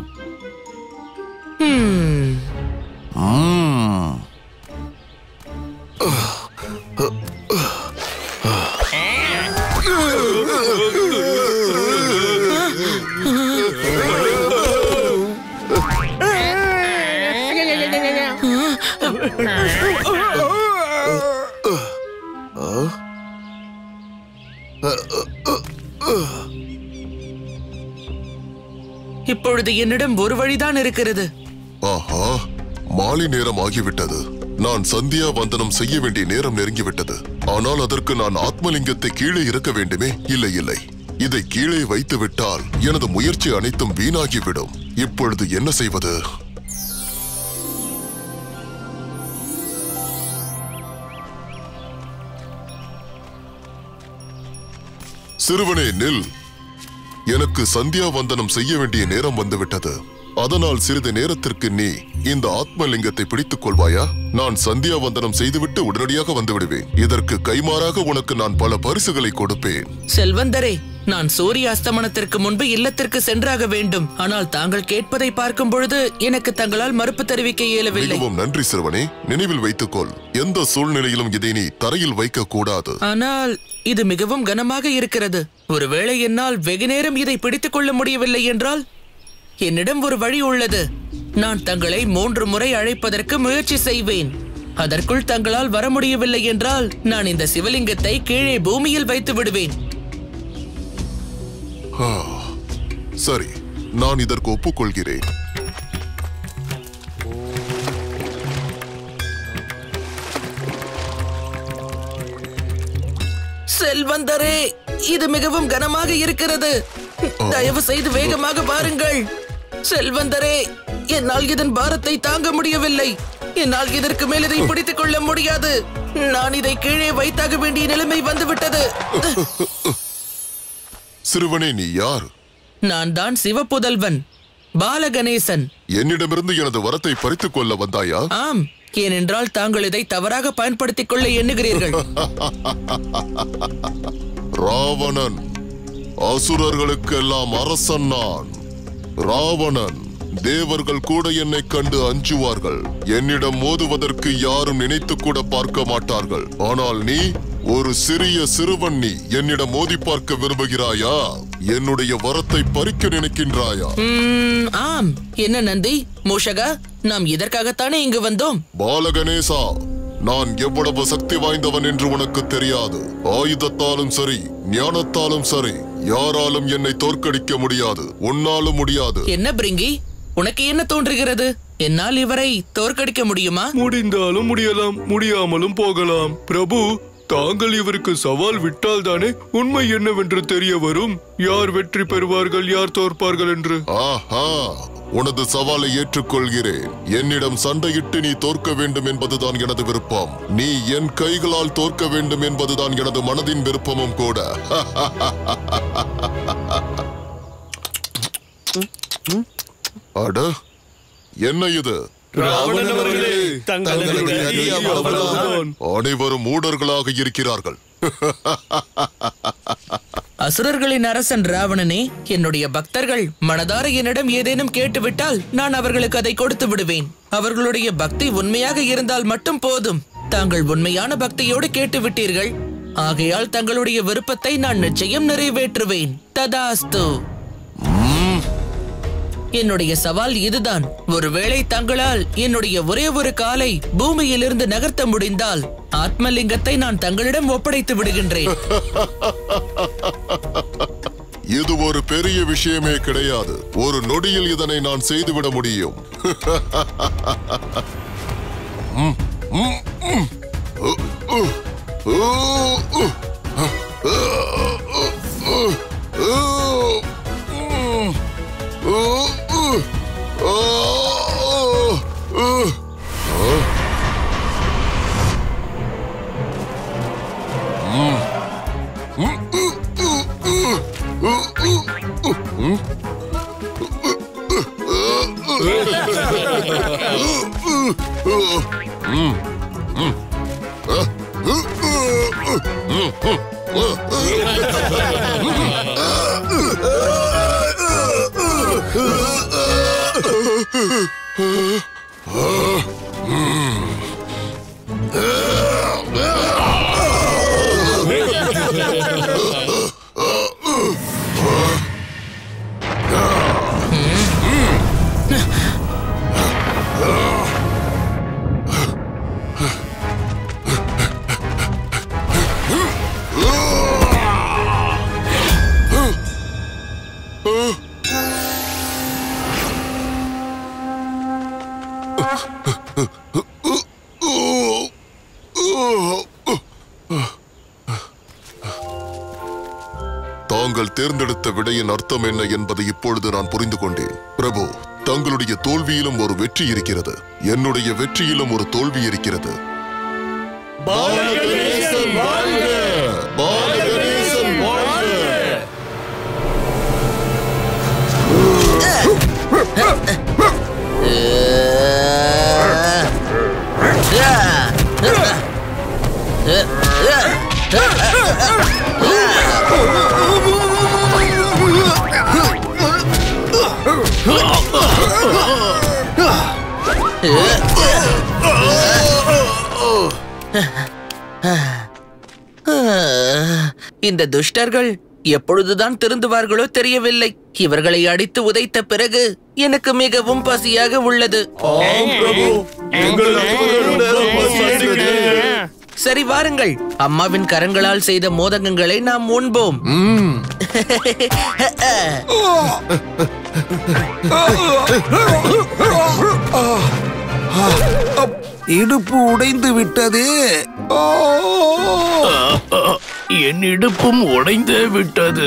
இப்பொழுது என்னிடம் ஒரு வழிதான் இருக்கிறது. ஆஹா, மாலை நேரம் ஆகிவிட்டது. நான் சந்தியா வந்தனம் செய்ய வேண்டிய நேரம் நெருங்கிவிட்டது. ஆனால் அதற்கு நான் ஆத்மலிங்கத்தை கீழே இறக்க வேண்டுமே. இல்லை இல்லை, இதை கீழே வைத்து விட்டால் எனது முயற்சி அனைத்தும் வீணாகிவிடும். இப்பொழுது என்ன செய்வது? சிறுவனே நில். எனக்கு சந்தியா வந்தனம் செய்ய வேண்டிய நேரம் வந்துவிட்டது. அதனால் சிறிது நேரத்திற்கு நீ இந்த ஆத்மலிங்கத்தை பிடித்துக் கொள்வாயா? நான் சந்தியா வந்தனம் செய்துவிட்டு உடனடியாக வந்து விடுவேன். இதற்கு கைமாறாக உனக்கு நான் பல பரிசுகளை கொடுப்பேன். செல்வந்தரே, நான் சூரிய அஸ்தமனத்திற்கு முன்பு இல்லத்திற்கு சென்றாக வேண்டும். ஆனால் தாங்கள் கேட்பதை பார்க்கும் பொழுது எனக்கு தங்களால் மறுப்பு தெரிவிக்க இயலவில்லை. மிகவும் நன்றி சிறுவனே. நினைவில் வைத்துக்கொள், எந்த சூழ்நிலையிலும் இதை நீ தரையில் வைக்க கூடாது. ஆனால் இது மிகவும் கனமாக இருக்கிறது. ஒருவேளை என்னால் வெகு நேரம் இதை பிடித்துக் கொள்ள முடியவில்லை என்றால் என்னிடம் ஒரு வழி உள்ளது. நான் தங்களை 3 முறை அழைப்பதற்கு முயற்சி செய்வேன். அதற்குள் தங்களால் வர முடியவில்லை என்றால் நான் இந்த சிவலிங்கத்தை கீழே பூமியில் வைத்து விடுவேன். சரி, நான் இதற்கு ஒப்புக்கொள்கிறேன். செல்வந்தரே, இது மிகவும் கனமாக இருக்கிறது. தயவு செய்து வேகமாக பாருங்கள். செல்வந்தரே, என்னால் இதன் பாரத்தை தாங்க முடியவில்லை. என்னால் இதற்கு மேல் இதை பிடித்துக் கொள்ள முடியாது. நான் இதை கீழே வைத்தாக வேண்டிய நிலைமை வந்துவிட்டது. சிறுவனே, நீ யார்? நான் தான் சிவப்புதல்வன் பால கணேசன். என்னிடமிருந்து எனது வரத்தை பறித்துக் கொள்ள வந்தாயா? ஆம், ஏனென்றால் தாங்கள் இதை தவறாக பயன்படுத்திக் கொள்ள எண்ணுகிறீர்கள். ராவணன், அசுரர்களுக்கெல்லாம் அரசன் நான். ராவணன், தேவர்கள் கூட என்னை கண்டு அஞ்சுவார்கள். என்னிடம் மோதுவதற்கு யாரும் நினைத்து கூட பார்க்க மாட்டார்கள். ஆனால் நீ ஒரு சிறிய சிறுவன். நீ என்னிடம் மோதி பார்க்க விரும்புகிறாயா? என்னுடைய வரத்தை பறிக்க நினைக்கின்றாயா? ஆம். என்ன நந்தி, மூஷகா, நாம் இதற்காகத்தானே இங்கு வந்தோம். பாலகணேசா, நான் எவ்வளவு சக்தி வாய்ந்தவன் என்று உனக்கு தெரியாது. ஆயுதத்தாலும் சரி, ஞானத்தாலும் சரி, யாராலும் என்னை தோற்கடிக்க முடியாது. உன்னாலும் முடியாது. என்ன பிரிங்கி, உனக்கு என்ன தோன்றுகிறது? என்னால் இவரை தோற்கடிக்க முடியுமா? முடிந்தாலும் முடியலாம், முடியாமலும் போகலாம். பிரபு, தாங்கள் இவருக்கு சவால் விட்டால் தானே உண்மை என்னவென்று தெரிய வரும். யார் வெற்றி பெறுவார்கள், யார் தோற்பார்கள் என்று. ஆஹா, உனது சவாலை ஏற்றுக்கொள்கிறேன். என்னிடம் சண்டையிட்டு நீ தோற்க வேண்டும் என்பதுதான் எனது விருப்பம். நீ என் கைகளால் தோற்க வேண்டும் என்பதுதான் எனது மனதின் விருப்பமும் கூட. அட, என்ன இது? ராவணன் அவர்களே, அனைவரும் மூடர்களாக இருக்கிறார்கள். அசுரர்களின் அரசன் ராவணனே, என்னுடைய பக்தர்கள் மனதார என்னிடம் ஏதேனும் கேட்டுவிட்டால் நான் அவர்களுக்கு அதை கொடுத்து விடுவேன். அவர்களுடைய பக்தி உண்மையாக இருந்தால் மட்டும் போதும். தாங்கள் உண்மையான பக்தியோடு கேட்டுவிட்டீர்கள். ஆகையால் தங்களுடைய விருப்பத்தை நான் நிச்சயம் நிறைவேற்றுவேன். ததாஸ்து. என்னுடைய சவால் இதுதான். ஒருவேளை தங்களால் என்னுடைய ஒரே ஒரு காலை பூமியிலிருந்து நகர்த்த முடிந்தால் ஆத்மலிங்கத்தை நான் தங்களிடம் ஒப்படைத்து விடுகின்றேன். இது ஒரு பெரிய விஷயமே கிடையாது. ஒரு நொடியில் இதனை நான் செய்துவிட முடியும். தாங்கள் தேர்ந்தெடுத்த விடையின் அர்த்தம் என்ன என்பதை இப்பொழுது நான் புரிந்து கொண்டேன். பிரபு, தங்களுடைய தோல்வியிலும் ஒரு வெற்றி இருக்கிறது. என்னுடைய வெற்றியிலும் ஒரு தோல்வி இருக்கிறது. பால் கணேசன் வாழ்க! பால் கணேசன் வாழ்க! இந்த துஷ்டர்கள் எப்பொழுதுதான் திருந்துவார்களோ தெரியவில்லை. இவர்களை அடித்து உதைத்த பிறகு எனக்கு மிகவும் பசியாக உள்ளது. சரி, வாருங்கள். அம்மாவின் கரங்களால் செய்த மோதகங்களை நாம் உண்போம். இடுப்பு உடைந்து விட்டதே. என் இடுப்பும் உடைந்தே விட்டது.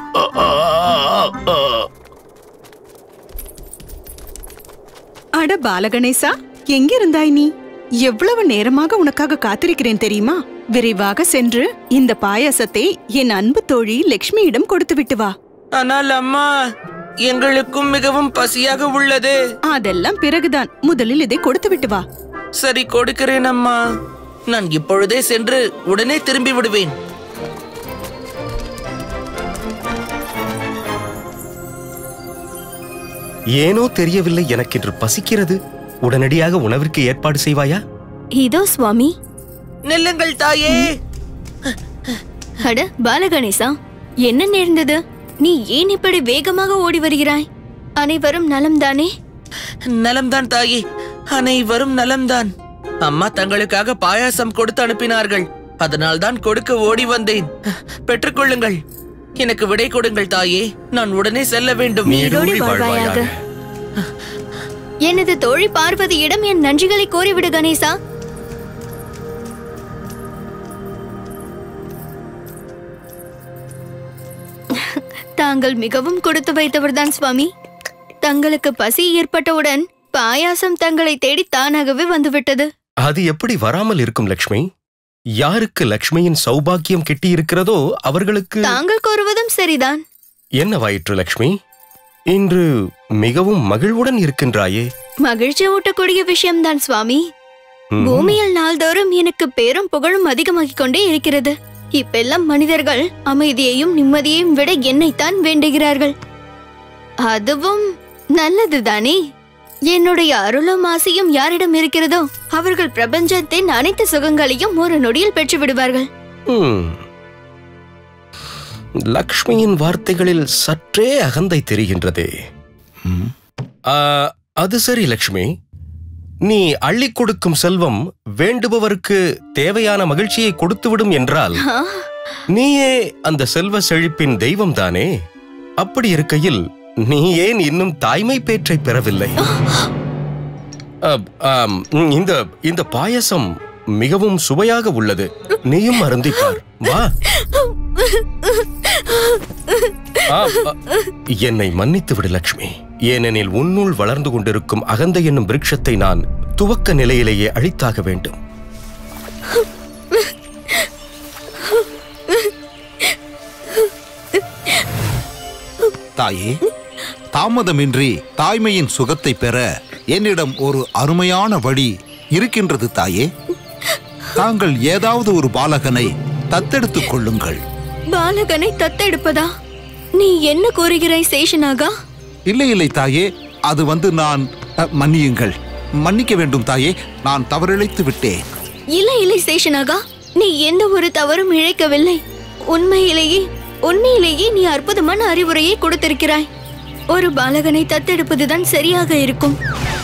அட பாலகணேசா, எங்கிருந்தாய் நீ? எவ்வளவு நேரமாக உனக்காக காத்திருக்கிறேன் தெரியுமா? விரைவாக சென்று இந்த பாயாசத்தை என் அன்பு தோழி லக்ஷ்மியிடம் கொடுத்து விட்டு வா. ஆனால் அம்மா, எங்களுக்கும் மிகவும் பசியாக உள்ளது. அதெல்லாம் பிறகுதான், முதலில் இதை கொடுத்து விட்டு வா. சரி, கொடுக்கிறேன் அம்மா. நான் இப்பொழுதே சென்று உடனே திரும்பி விடுவேன். ஏனோ தெரியவில்லை, எனக்கென்று பசிக்கிறது. உடனடியாக உணவிற்கு ஏற்பாடு செய்வாயா? இதோ சுவாமி. நெல்லுங்கள் தாயே. அட பாலகணேசா, என்ன நேர்ந்தது? நீ ஏன் இப்படி வேகமாக ஓடி வருகிறாய்? அனைவரும் நலம்தானே? நலம்தான் தாயே, அனைவரும் நலம்தான். அம்மா தங்களுக்காக பாயாசம் கொடுத்து அனுப்பினார்கள். அதனால் தான் கொடுக்க ஓடி வந்தேன். பெற்றுக்கொள்ளுங்கள். எனக்கு விடை கொடுங்கள் தாயே, நான் உடனே செல்ல வேண்டும். நீரோடி வாழ்வாயாக. எனது தோழி பார்வதியிடம் என் நன்றிகளை கோரிவிடு கணேசா. தாங்கள் மிகவும் கொடுத்து வைத்தவர்தான் சுவாமி. தங்களுக்கு பசி ஏற்பட்டவுடன் பாயாசம் தங்களை தேடி தானாகவே வந்துவிட்டது. அது எப்படி வராமல் இருக்கும் லக்ஷ்மி? யாருக்கு லக்ஷ்மியின் சௌபாக்கியம் கிட்டி இருக்கிறதோ அவர்களுக்கு. தாங்கள் கூறுவதும் சரிதான். என்னவாயிற்று லக்ஷ்மி? இன்று மிகவும் மகிழ்வுடன் இருக்கின்றாயே. மகிழ்ச்சி ஊட்டக்கூடிய விஷயம்தான் சுவாமி. பூமியில் நாள்தோறும் எனக்கு பேரும் புகழும் அதிகமாகிக் கொண்டே இருக்கிறது. இப்பெல்லாம் மனிதர்கள் அமைதியையும் நிம்மதியையும் விட என்னைத்தான் வேண்டுகிறார்கள். அதுவும் நல்லதுதானே. என்னுடைய அருளும் ஆசையும் யாரிடம் இருக்கிறதோ அவர்கள் பிரபஞ்சத்தின் அனைத்து சுகங்களையும் ஒரு நொடியில் பெற்று விடுவார்கள். லக்ஷ்மியின் வார்த்தைகளில் சற்றே அகந்தை தெரிகின்றதே. அது சரி லக்ஷ்மி, நீ அள்ளி கொடுக்கும் செல்வம் வேண்டுபவருக்கு தேவையான மகிழ்ச்சியை கொடுத்துவிடும் என்றால் நீயே அந்த செல்வ செழிப்பின் தெய்வம் தானே. அப்படி இருக்கையில் நீ ஏன் இன்னும் தாய்மை பேற்றை பெறவில்லை? இந்த பாயசம் மிகவும் சுவையாக உள்ளது, நீயும் அருந்திப்பார். வா. என்னை மன்னித்து விடு லக்ஷ்மி. ஏனெனில் உன்னுள் வளர்ந்து கொண்டிருக்கும் அகந்தை என்னும் விருட்சத்தை நான் துவக்க நிலையிலேயே அழித்தாக வேண்டும். தாயே, தாமதமின்றி தாய்மையின் சுகத்தை பெற என்னிடம் ஒரு அருமையான வழி இருக்கின்றது தாயே. தாங்கள் ஏதாவது ஒரு பாலகனை தத்தெடுத்துக் கொள்ளுங்கள். பாலகனை தத்தெடுப்பதா? நீ என்ன கூறுகிறாய் சேஷனாகா? இல்லை இல்லை தாயே, அது நான் மன்னியுங்கள், மன்னிக்க வேண்டும் தாயே, நான் தவறிழைத்து விட்டேன். இல்லை இல்லை சேஷனாகா, நீ எந்த ஒரு தவறும் இழைக்கவில்லை. உண்மையிலேயே நீ அற்புதமான அறிவுரையை கொடுத்திருக்கிறாய். ஒரு பாலகனை தத்தெடுப்பதுதான் சரியாக இருக்கும்.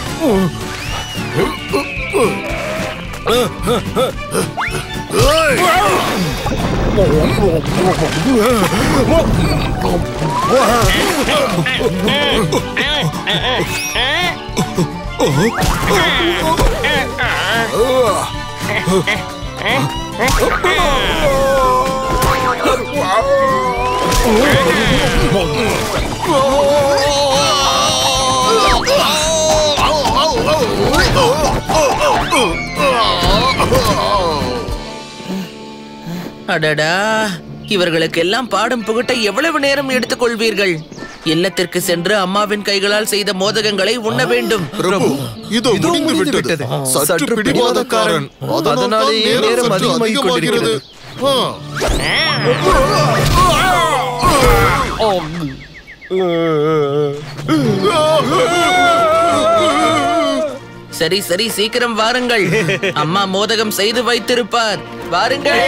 அடடா, இவர்களுக்கெல்லாம் பாடம் புகட்ட எவ்வளவு நேரம் எடுத்துக் கொள்வீர்கள்? இல்லத்திற்கு சென்று அம்மாவின் கைகளால் செய்த மோதகங்களை உண்ண வேண்டும். பிரபு, இதோ முடிந்து விட்டது. சற்று பிடிவாதக்காரன், அதனாலேயே நேரம் அதிகமாகிக் கொண்டிருக்கிறது. சரி சரி, சீக்கிரம் வாருங்கள். அம்மா மோதகம் செய்து வைத்திருப்பார். வாருங்கள்.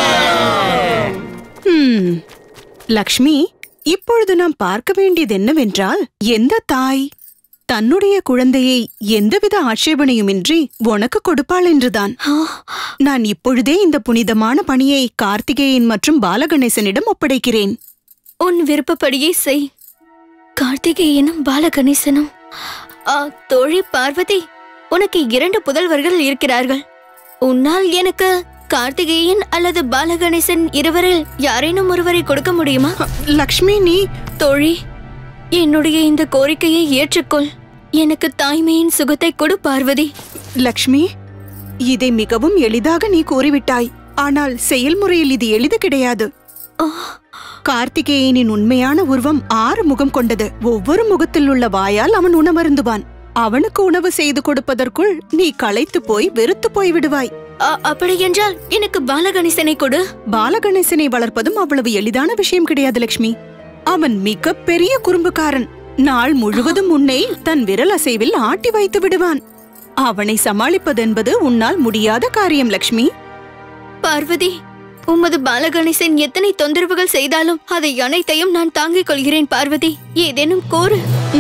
லக்ஷ்மி, இப்பொழுது நாம் பார்க்க வேண்டியது என்னவென்றால், எந்த தாய் தன்னுடைய குழந்தையை எந்தவித ஆட்சேபனையுமின்றி உனக்கு கொடுப்பாள் என்றுதான். நான் இப்பொழுதே இந்த புனிதமான பணியை கார்த்திகேயன் மற்றும் பாலகணேசனிடம் ஒப்படைக்கிறேன். உன் விருப்பப்படியே செய். கார்த்திகேயனும் பாலகணேசனும். தோழி பார்வதி, உனக்கு 2 புதல்வர்கள் இருக்கிறார்கள். உன்னால் எனக்கு கார்த்திகேயன் அல்லது பாலகணேசன் இருவரில் யாரேனும் ஒருவரை கொடுக்க முடியுமா? லக்ஷ்மி, நீ தோழி, என்னுடைய இந்த கோரிக்கையை ஏற்றுக்கொள். எனக்கு தாய்மையின் சுகத்தை கொடு பார்வதி. லக்ஷ்மி, இதை மிகவும் எளிதாக நீ கூறிவிட்டாய். ஆனால் செயல்முறையில் இது எளிது கிடையாது. கார்த்திகேயனின் உண்மையான உருவம் 6 முகம் கொண்டது. ஒவ்வொரு முகத்தில் உள்ள வாயால் அவன் உணவருந்துவான். அவனுக்கு உணவு செய்து கொடுப்பதற்குள் நீ களைத்து போய் வெறுத்து போய் விடுவாய். அப்படி என்றால் எனக்கு பாலகணேசனை கொடு. பாலகணேசனை வளர்ப்பதும் அவ்வளவு எளிதான விஷயம் கிடையாது லக்ஷ்மி. அவன் மிக பெரிய குறும்புக்காரன். நாள் முழுவதும் உன்னை தன் விரல் அசைவில் ஆட்டி வைத்து விடுவான். அவனை சமாளிப்பதென்பது உன்னால் முடியாத காரியம் லக்ஷ்மி. பார்வதி, உமது பாலகணேசன் எத்தனை தொந்தரவுகள் செய்தாலும் அதை அனைத்தையும் நான் தாங்கிக் கொள்கிறேன். பார்வதி, ஏதேனும் கோரு.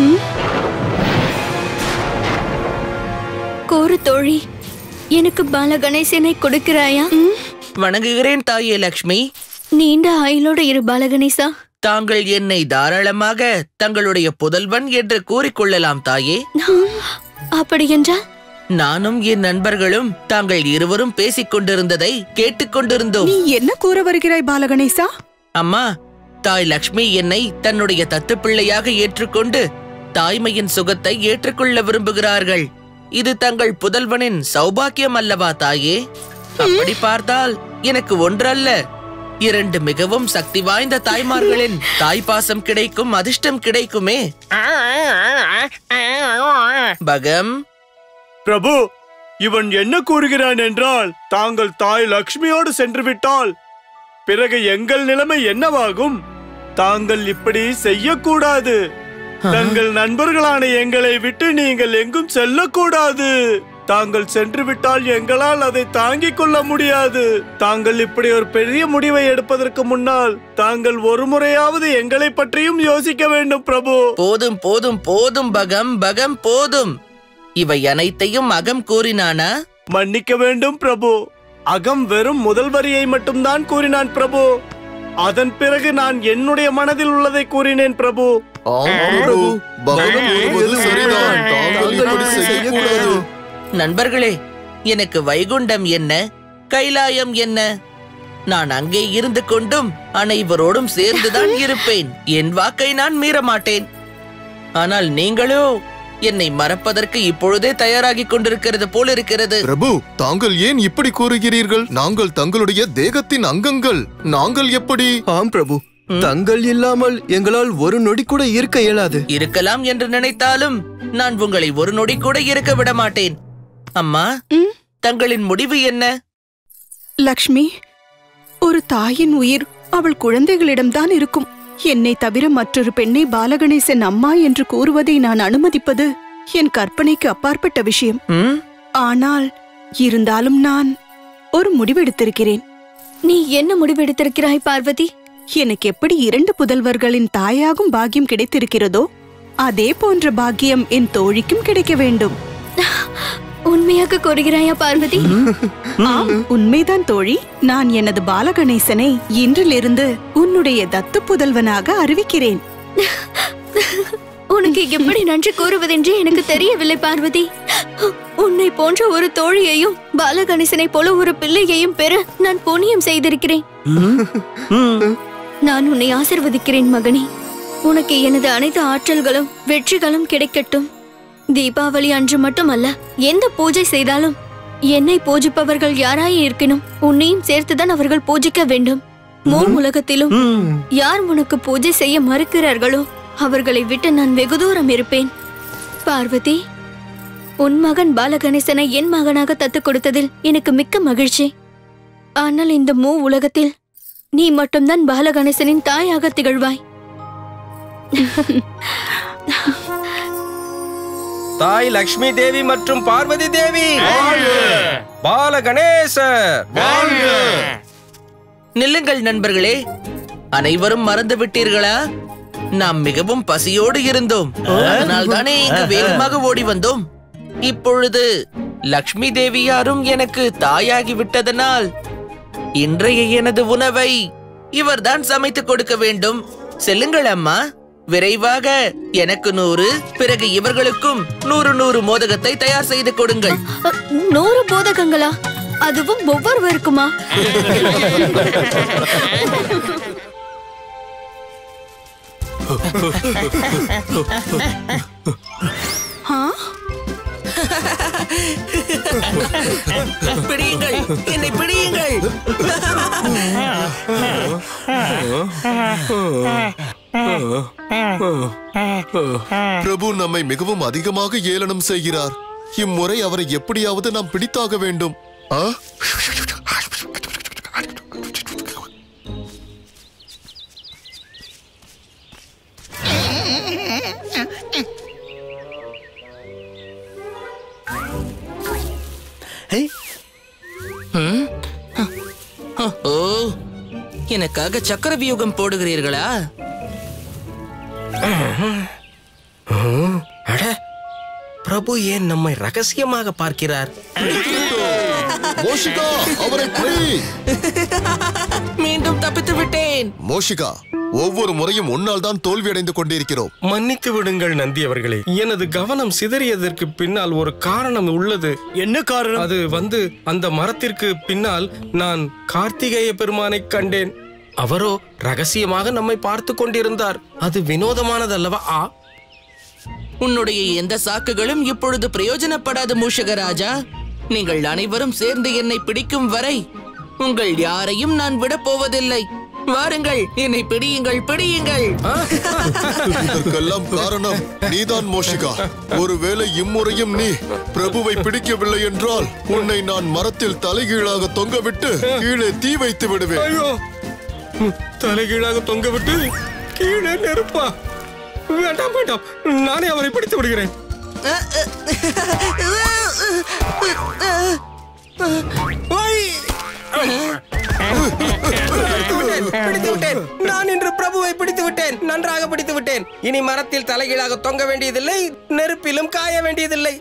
கோரு தோழி, எனக்கு பாலகணேசனை கொடுக்கிறாயா? வணங்குகிறேன் தாயே லக்ஷ்மி. நீண்ட ஆயுளோடு இரு பாலகணேசா. தாங்கள் என்னை தாராளமாக தங்களுடைய புதல்வன் என்று கூறிக்கொள்ளலாம் தாயே. அப்படி என்றால் நானும் என் நண்பர்களும் தாங்கள் இருவரும் பேசிக் கொண்டிருந்ததை கேட்டுக்கொண்டிருந்தோம். நீ என்ன கூற வருகிறாய் பாலகணேசா? அம்மா, தாய் லக்ஷ்மி என்னை தன்னுடைய தத்து பிள்ளையாக ஏற்றுக்கொண்டு தாய்மையின் சுகத்தை ஏற்றுக்கொள்ள விரும்புகிறார்கள். இது தங்கள் புதல்வனின் சௌபாக்கியம் அல்லவா தாயே? அப்படி பார்த்தால் எனக்கு ஒன்றல்ல 2 மிகவும் சக்தி வாய்ந்த தாய்மார்களின் தாய்ப்பாசம் கிடைக்கும் அதிர்ஷ்டம் கிடைக்குமே. பகம், பிரபு, இவன் என்ன கூறுகிறான் என்றால், தாங்கள் தாய் லக்ஷ்மியோடு சென்று விட்டால் பிறகு எங்கள் நிலைமை என்னவாகும்? தாங்கள் இப்படி செய்யக்கூடாது. தங்கள் நண்பர்களான எங்களை விட்டு நீங்கள் எங்கும் செல்லக்கூடாது. தாங்கள் சென்று விட்டால் எங்களால் அதை தாங்கிக் கொள்ள முடியாது. தாங்கள் இப்படி ஒரு பெரிய முடிவை எடுப்பதற்கு முன்னால் தாங்கள் ஒரு முறையாவது எங்களை பற்றியும் யோசிக்க வேண்டும் பிரபு. போதும் போதும் போதும் பகம் போதும். இவை அனைத்தையும் அகம் கூறினானா? மன்னிக்க வேண்டும் பிரபு. அகம் வெறும் முதல் வரியை மட்டும்தான் கூறினான் பிரபு. அதன் பிறகு நான் என்னுடைய மனதில் உள்ளதை கூறினேன் பிரபு. நண்பர்களே, எனக்கு வைகுண்டம் என்ன, கைலாயம் என்ன? நான் அங்கே இருந்து கொண்டும் அனைவரோடும் சேர்ந்துதான் இருப்பேன். என் வாக்கை நான் மீற மாட்டேன். ஆனால் நீங்களோ என்னை மறப்பதற்கு இப்பொழுதே தயாராகி கொண்டிருக்கிறது போல் இருக்கிறது. பிரபு, தாங்கள் ஏன் இப்படி கூறுகிறீர்கள்? நாங்கள் தங்களுடைய தேகத்தின் அங்கங்கள். நாங்கள் எப்படி? ஆம் பிரபு, தங்கள் இல்லாமல் எங்களால் ஒரு நொடி கூட இருக்க இயலாது. இருக்கலாம் என்று நினைத்தாலும் நான் உங்களை ஒரு நொடி கூட இருக்க விட மாட்டேன். அம்மா, தங்களின் முடிவு என்ன? லக்ஷ்மி, ஒரு தாயின் உயிர் அவள் குழந்தைகளிடம்தான் இருக்கும். என்னை தவிர மற்றொரு பெண்ணை பாலகணேசன் அம்மா என்று கூறுவதை நான் அனுமதிப்பது என் கற்பனைக்கு அப்பாற்பட்ட விஷயம். ஆனால் இருந்தாலும் நான் ஒரு முடிவெடுத்திருக்கிறேன். நீ என்ன முடிவெடுத்திருக்கிறாய் பார்வதி? எனக்கு எப்படி 2 புதல்வர்களின் தாயாகும் பாக்கியம் கிடைத்திருக்கிறதோ அதே போன்ற பாக்கியம் என் தோழிக்கும் கிடைக்க வேண்டும். உண்மையாக கூறுகிறாயா பார்வதி? ஆம், உண்மைதான் தோழி. நான் எனது பாலகணேசனை இன்றிலிருந்து உன்னுடைய தத்து புதல்வனாக அறிவிக்கிறேன். உனக்கு எப்படி நன்றி கூறுவதென்றே எனக்கு தெரியவில்லை பார்வதி. உன்னை போன்ற ஒரு தோழியையும் பாலகணேசனை போல ஒரு பிள்ளையையும் பெற நான் புண்ணியம் செய்திருக்கிறேன். நான் உன்னை ஆசிர்வதிக்கிறேன் மகனே. உனக்கு எனது அனைத்து ஆற்றல்களும் வெற்றிகளும் கிடைக்கட்டும். தீபாவளி அன்று மட்டுமல்ல, எந்த பூஜை செய்தாலும் என்னை பூஜிப்பவர்கள் யாராய் இருக்கணும், உன்னையும் சேர்த்துதான் அவர்கள் பூஜிக்க வேண்டும். உலகத்திலும் யார் உனக்கு பூஜை செய்ய மறுக்கிறார்களோ அவர்களை விட்டு நான் வெகு தூரம் இருப்பேன். பார்வதி, உன் மகன் பாலகணேசனை என் மகனாக தத்துக் கொடுத்ததில் எனக்கு மிக்க மகிழ்ச்சி. ஆனால் இந்த உலகத்தில் நீ மட்டும்தான் பாலகணேசனின் தாயாக திகழ்வாய். தாய் லக்ஷ்மி தேவி மற்றும் பார்வதி தேவி, பால கணேசர். நில்லுங்கள் நண்பர்களே, அனைவரும் மறந்து விட்டீர்களா? நாம் மிகவும் பசியோடு இருந்தோம். அதனால் தானே இங்கு வேகமாக ஓடி வந்தோம். இப்பொழுது லக்ஷ்மி தேவியாரும் எனக்கு தாயாகி விட்டதனால் இன்றைய எனது உணவை இவர்தான் சமைத்து கொடுக்க வேண்டும். செல்லுங்கள் அம்மா, விரைவாக எனக்கு 100, பிறகு இவர்களுக்கும் 100 மோதகத்தை தயார் செய்து கொடுங்கள். 100 மோதகங்களா? அதுவும் ஒவ்வொருவருக்குமா? பிடியுங்கள், என்னை பிடியுங்கள். பிரபு நம்மை மிகவும் அதிகமாக ஏளனம் செய்கிறார். இம்முறை அவரை எப்படியாவது நாம் பிடித்தாக வேண்டும். ஓ, எனக்காக சக்கர வியூகம் போடுகிறீர்களா? அட, பிரபு ஏன் நம்மை ரகசியமாக பார்க்கிறார்? மோஷிகா, அவரை பிடி. மீண்டும் தப்பித்து விட்டேன். மோஷிகா, ஒவ்வொரு முறையும் உன்னால் தான் தோல்வி அடைந்து கொண்டிருக்கிறோம். மன்னித்து விடுங்கள் நந்தி அவர்களே. எனது கவனம் சிதறியதற்கு பின்னால் ஒரு காரணம் உள்ளது. என்ன காரணம்? அது அந்த மரத்திற்கு பின்னால் நான் கார்த்திகேய பெருமானை கண்டேன். அவரோ ரகசியமாக நம்மை பார்த்து கொண்டிருந்தார். அது வினோதமானதல்லவா? உன்னுடைய எந்த சாக்குகளும் இப்பொழுது பிரயோஜனப்படாது மூஷகராஜா. நீங்கள் அனைவரும் சேர்ந்து என்னை பிடிக்கும் வரை உங்கள் யாரையும் நான் விட போவதில்லை. வாருங்கள், என்னை பிடியுங்கள், பிடியுங்கள். இதற்கெல்லாம் காரணம் நீதான் மோஷிகா. ஒருவேளை இம்முறையும் நீ பிரபுவை பிடிக்கவில்லை என்றால் உன்னை நான் மரத்தில் தலைகீழாக தொங்கவிட்டு கீழே தீ வைத்து விடுவேன். ஐயோ, தலைகீழாக தொங்க விட்டு கீழே நெருப்பா? வேண்டாம் வேண்டாம், நானே அவரை பிடித்து விடுகிறேன். பிடித்து விட்டேன். நான் இன்று பிரபுவை பிடித்து விட்டேன், நன்றாக பிடித்து விட்டேன். இனி மரத்தில் தலைகீழாக தொங்க வேண்டியதில்லை, நெருப்பிலும் காய வேண்டியதில்லை.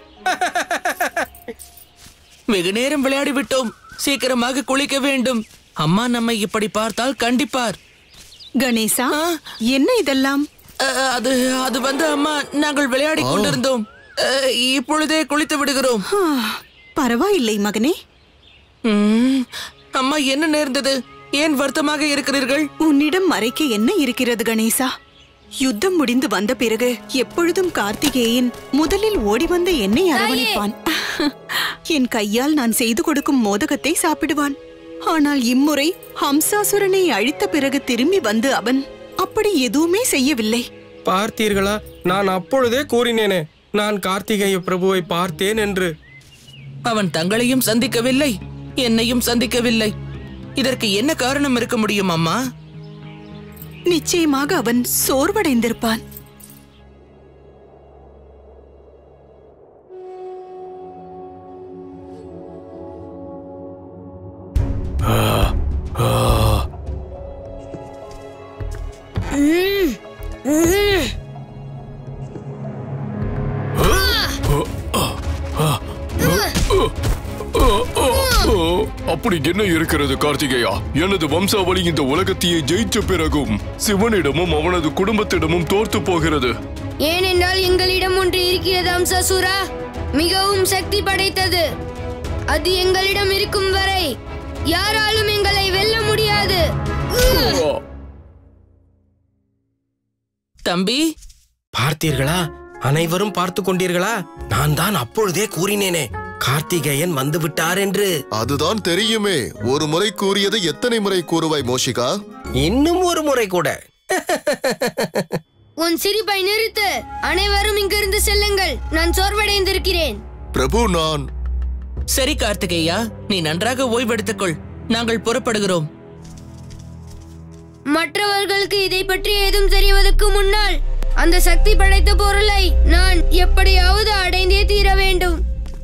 வெகு நேரம் விளையாடி விட்டோம், சீக்கிரமாக குளிக்க வேண்டும். அம்மா நம்மை இப்படி பார்த்தால் கண்டிப்பார். கணேசா, என்ன இதெல்லாம்? அது அது வந்து அம்மா, நாங்கள் விளையாடி கொண்டிருந்தோம். இப்பொழுதே குளித்து விடுகிறோம். பரவாயில்லை மகனே. அம்மா, என்ன நேர்ந்தது? ஏன் வருத்தமாக இருக்கிறீர்கள்? உன்னிடம் மறைக்க என்ன இருக்கிறது கணேசா? யுத்தம் முடிந்து வந்த பிறகு எப்பொழுதும் கார்த்திகேயன் முதலில் ஓடி வந்த என்னை அரவணைப்பான். என் கையால் நான் செய்து கொடுக்கும் மோதகத்தை சாப்பிடுவான். ஆனால் இம்முறை ஹம்சாசுரனை அழித்த பிறகு திரும்பி வந்து அவன் அப்படி எதுவுமே செய்யவில்லை. பார்த்தீர்களா, நான் அப்பொழுதே கூறினேனே, நான் கார்த்திகேய பிரபுவை பார்த்தேன் என்று. அவன் தங்களையும் சந்திக்கவில்லை, என்னையும் சந்திக்கவில்லை. இதற்கு என்ன காரணம் இருக்க முடியும் அம்மா? நிச்சயமாக அவன் சோர்வடைந்திருப்பான். அப்படி என்ன இருக்கிறது கார்த்திகேயா? எனது வம்சாவளி இந்த உலகத்தையே ஜெயிச்ச பிறகும் சிவனிடமும் அவனது குடும்பத்திடமும் தோற்று போகிறது. ஏனென்றால் எங்களிடம் ஒன்று இருக்கிறது ஹம்சாசுரா, மிகவும் சக்தி படைத்தது. அது எங்களிடம் இருக்கும் வரை யாராலும் எங்களை வெல்ல முடியாது. தம்பி, பார்த்தீர்களா? அனைவரும் பார்த்து கொண்டீர்களா? நான் தான் அப்பொழுதே கூறினேனே, கார்த்திகேயன் வந்து விட்டார் என்று. அதுதான் தெரியுமே. ஒரு முறை கூறியதை எத்தனை முறை கூறுவாய் மோஷிகா? இன்னும் ஒரு முறை கூட. உன் சிரிப்பை நிறுத்து. அனைவரும் இங்கிருந்து செல்லுங்கள், நான் சோர்வடைந்திருக்கிறேன். பிரபு, நான்... சரி கார்த்திகேயா, நீ நன்றாக ஓய்வெடுத்துக்கொள், நாங்கள் புறப்படுகிறோம். மற்றவர்களுக்கு இதை பற்றி ஏதும் தெரிவதற்கு முன்னால் அந்த சக்தி படைத்த பொருளை நான் எப்படியாவது அடைந்தே தீர வேண்டும்.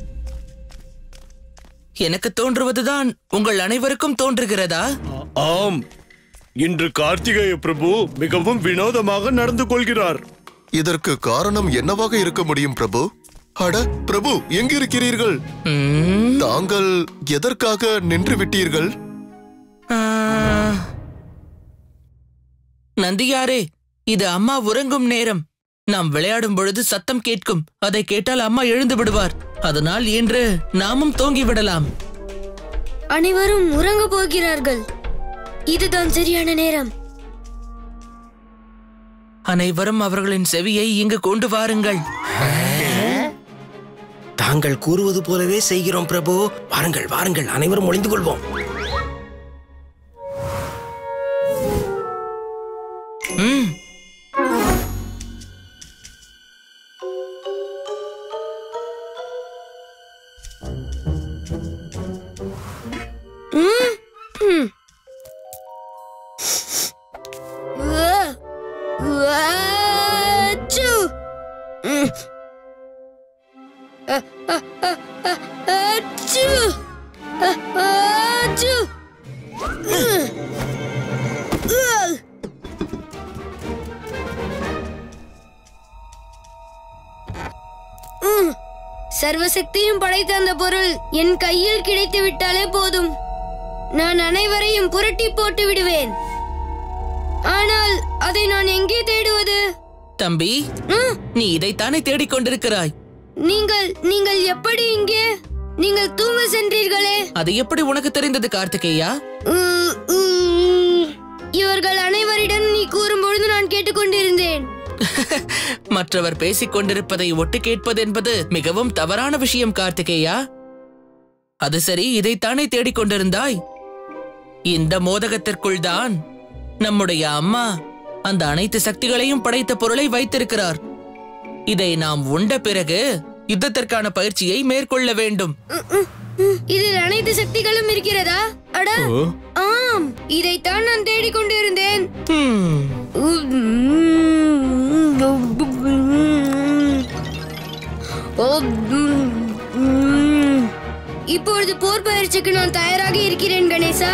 எனக்கு தோன்றுவதுதான் உங்கள் அனைவருக்கும் தோன்றுகிறதா? ஆம், இன்று கார்த்திகேய பிரபு மிகவும் வினோதமாக நடந்து கொள்கிறார். இதற்கு காரணம் என்னவாக இருக்க முடியும் பிரபு? அட பிரபு, எங்கிருக்கிறீர்கள்? தாங்கள் எதற்காக நின்று விட்டீர்கள்? நந்தியாரே, இது அம்மா உறங்கும் நேரம். நாம் விளையாடும் பொழுது சத்தம் கேட்கும். அதை கேட்டால் அம்மா எழுந்து விடுவார். அதனால் இன்று நாமும் தூங்கி விடலாம். அனைவரும் உறங்க போகிறார்கள். இதுதான் சரியான நேரம். அனைவரும் அவர்களின் செவியை இங்கு கொண்டு வாருங்கள். தாங்கள் கூறுவது போலவே செய்கிறோம் பிரபு. வாருங்கள் வாருங்கள், அனைவரும் ஒளிந்து கொள்வோம். சர்வசக்தியும் படைத்த அந்த பொருள் என் கையில் கிடைத்து விட்டாலே போதும். நான் அனைவரையும் புரட்டி போட்டு விடுவேன். ஆனால் அதை நான் எங்கே தேடுவது? தம்பி, நீ இதைத்தானே தேடிக்கொண்டிருக்கிறாய். நீங்கள் எப்படி இங்கே? நீங்கள் தூங்க சென்றீர்களே. அது எப்படி உனக்கு தெரிந்தது கார்த்திகேயா? இவர்கள் அனைவரிடம் நீ கூறும்பொழுது நான் கேட்டுக்கொண்டிருந்தேன். மற்றவர் பேசிக் கொண்டிருப்பதை ஒட்டு கேட்பது என்பது மிகவும் தவறான விஷயம் கார்த்திகேயா. அது சரி, இதைத்தானே தேடிக்கொண்டிருந்தாய். இந்த மோதகத்திற்குள் தான் நம்முடைய அம்மா அந்த அனைத்து சக்திகளையும் படைத்த பொருளை வைத்திருக்கிறார். இதை நாம் உண்ட பிறகு யுத்தத்திற்கான பயிற்சியை மேற்கொள்ள வேண்டும். இதில் அனைத்து சக்திகளும் இருக்கிறதா? அட ஆம், இதைத்தான் நான் தேடிக்கொண்டிருந்தேன். இப்பொழுது போர் பயிற்சிக்கு நான் தயாராக இருக்கிறேன் கணேசா.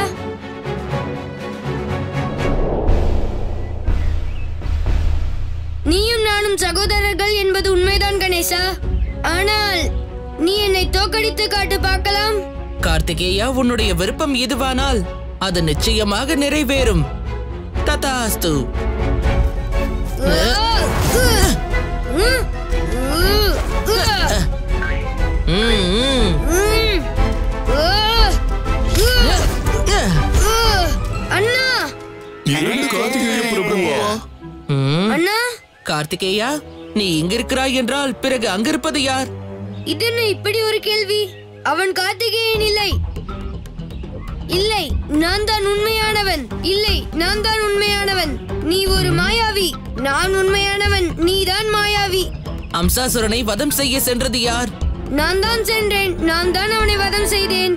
நீயும் நானும் சகோதரர்கள் என்பது உண்மைதான் கணேசா. ஆனால் நீ என்னை தோக்கடித்து காட்டு பார்க்கலாம். கார்த்திகேயா, உன்னுடைய விருப்பம் எதுவானால் அது நிச்சயமாக நிறைவேறும். ததாஸ்து. அண்ணா, அண்ணா, கார்த்திகேயா, நீ இங்க இருக்கிறாய் என்றால் பிறகு அங்கிருப்பது யார்? இதென்ன இப்படி ஒரு கேள்வி? அவன் கார்த்திகேயன் இல்லை. இல்லை, நான் தான் உண்மையானவன். இல்லை, நான் தான் உண்மையானவன். நீ ஒரு மாயாவி. நான் உண்மையானவன். நீதான் மாயாவி. அம்சாசுரனை வதம் செய்ய சென்றது யார்? நான் தான் சென்றேன். நான் தான் அவனை வதம் செய்தேன்.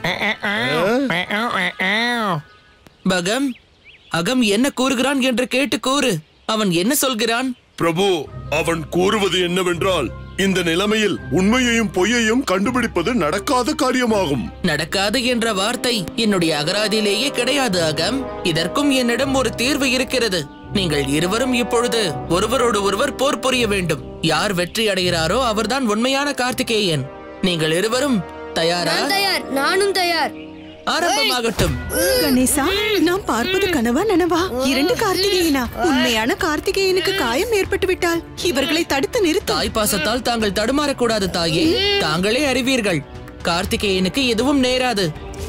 பகம், அகம் என்ன கூறுகிறான் என்று கேட்டு கூறு. அவன் என்ன சொல்கிறான்? பிரபு, அவன் கூறுவது என்னவென்றால், இந்த நிலைமையில் உண்மையையும் பொய்யையும் கண்டுபிடிப்பது நடக்காத காரியமாகும். நடக்காது என்ற வார்த்தை என்னுடைய அகராதியிலேயே கிடையாது அகம். இதற்கும் என்னிடம் ஒரு தீர்வு இருக்கிறது. நீங்கள் இருவரும் இப்பொழுது ஒருவரோடு ஒருவர் போர் புரிய வேண்டும். யார் வெற்றி அடைகிறாரோ அவர்தான் உண்மையான கார்த்திகேயன். நீங்கள் இருவரும் தயாரா? தயார். நானும் தயார். ஆரம்பமாகட்டும். கணேசா, நாம் பார்ப்பது கனவா நனவா? இரண்டு கார்த்திகேயனா? உண்மையான கார்த்திகேயனுக்கு காயம் ஏற்பட்டு விட்டால் இவர்களை தடுத்து நிறுத்த. தாய் பாசத்தால் தாங்கள் தடுமாறக்கூடாது தாயே. தாங்களே அறிவீர்கள், கார்த்திகேயனுக்கு எதுவும் நேராது.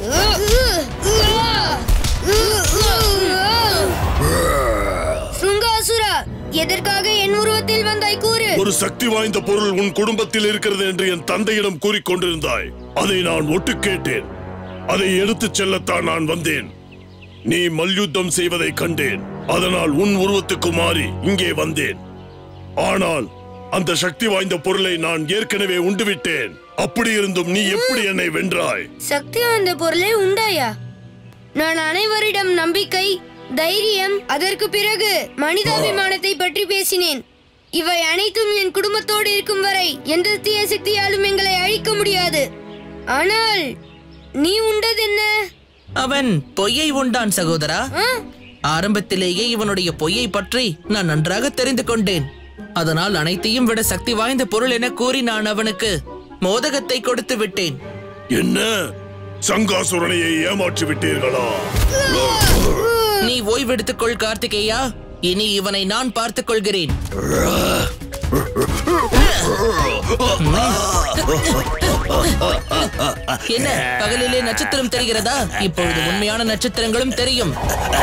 சுங்காசுரா, எதற்காக என் உருவத்தில் வந்தாய் கூறு. ஒரு சக்தி வாய்ந்த பொருள் உன் குடும்பத்தில் இருக்கிறது என்று என் தந்தையிடம் கூறிக்கொண்டிருந்தாய். அதை நான் ஒட்டு கேட்டேன். அதை எடுத்துச் செல்லத்தான் நான் வந்தேன். நீ மல்யுத்தம் செய்வதை கண்டேன். அதனால் உன் உருவத்துக்கு மாறி இங்கே வந்தேன். ஆனால் அந்த சக்தி வாய்ந்த பொருளை நான் ஏற்கனவே உண்டுவிட்டேன். அப்படி இருந்தும் நீ எப்படி என்னை வென்றாய்? சக்தி வாய்ந்த பொருளை உண்டாயா? நான் அனைவரிடம் நம்பிக்கை, தைரியம், அதற்கு பிறகு மனிதாபிமானத்தை பற்றி பேசினேன். இவை அனைத்தும் என் குடும்பத்தோடு இருக்கும் வரை எந்த தீய சக்தியாலும் எங்களை அழிக்க முடியாது. ஆனால் நீ உண்டது என்ன? அவன் பொய்யை உண்டான் சகோதரா. ஆரம்பத்திலேயே இவனுடைய பொய்யை பற்றி நான் நன்றாக தெரிந்து கொண்டேன். அதனால் அனைத்தையும் விட சக்தி வாய்ந்த பொருள் என கூறி நான் அவனுக்கு மோதகத்தை கொடுத்து விட்டேன். என்ன, சங்காசுரனையை ஏமாற்றி விட்டீர்களா? நீ ஓய்வெடுத்துக் கொள் கார்த்திகேயா. இனி இவனை நான் பார்த்துக் கொள்கிறேன். என்ன, பகலிலே நட்சத்திரம் தெரிகிறதா? இப்பொழுது உண்மையான நட்சத்திரங்களும் தெரியும்.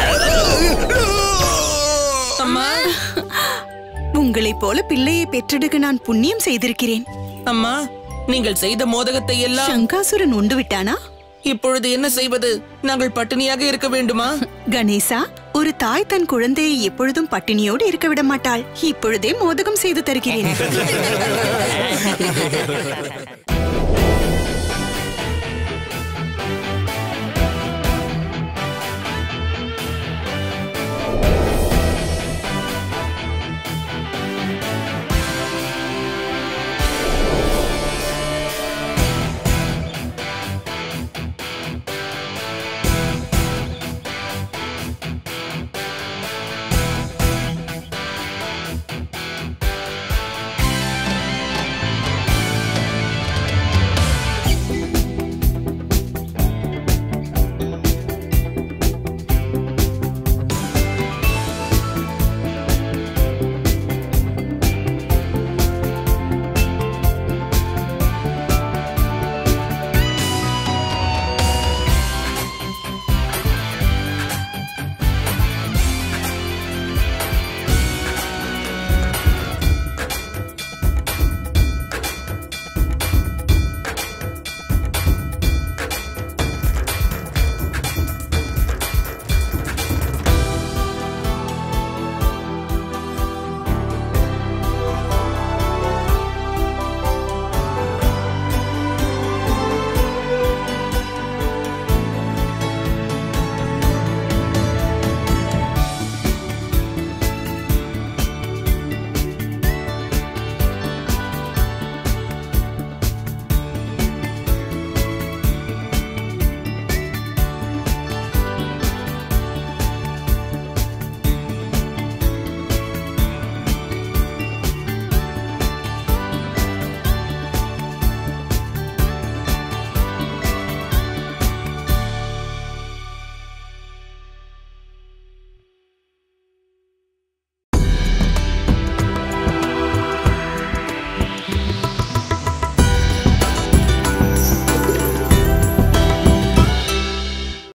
அம்மா, உங்களைப் போல பிள்ளையை பெற்றெடுக்க நான் புண்ணியம் செய்திருக்கிறேன். அம்மா, நீங்கள் செய்த மோதகத்தை எல்லாம் சங்காசுரன் உண்டு விட்டானா? இப்பொழுது என்ன செய்வது? நாங்கள் பட்டினியாக இருக்க வேண்டுமா? கணேசா, ஒரு தாய் தன் குழந்தையை எப்பொழுதும் பட்டினியோடு இருக்க விட மாட்டாள். இப்பொழுதே மோதகம் செய்து தருகிறேன்.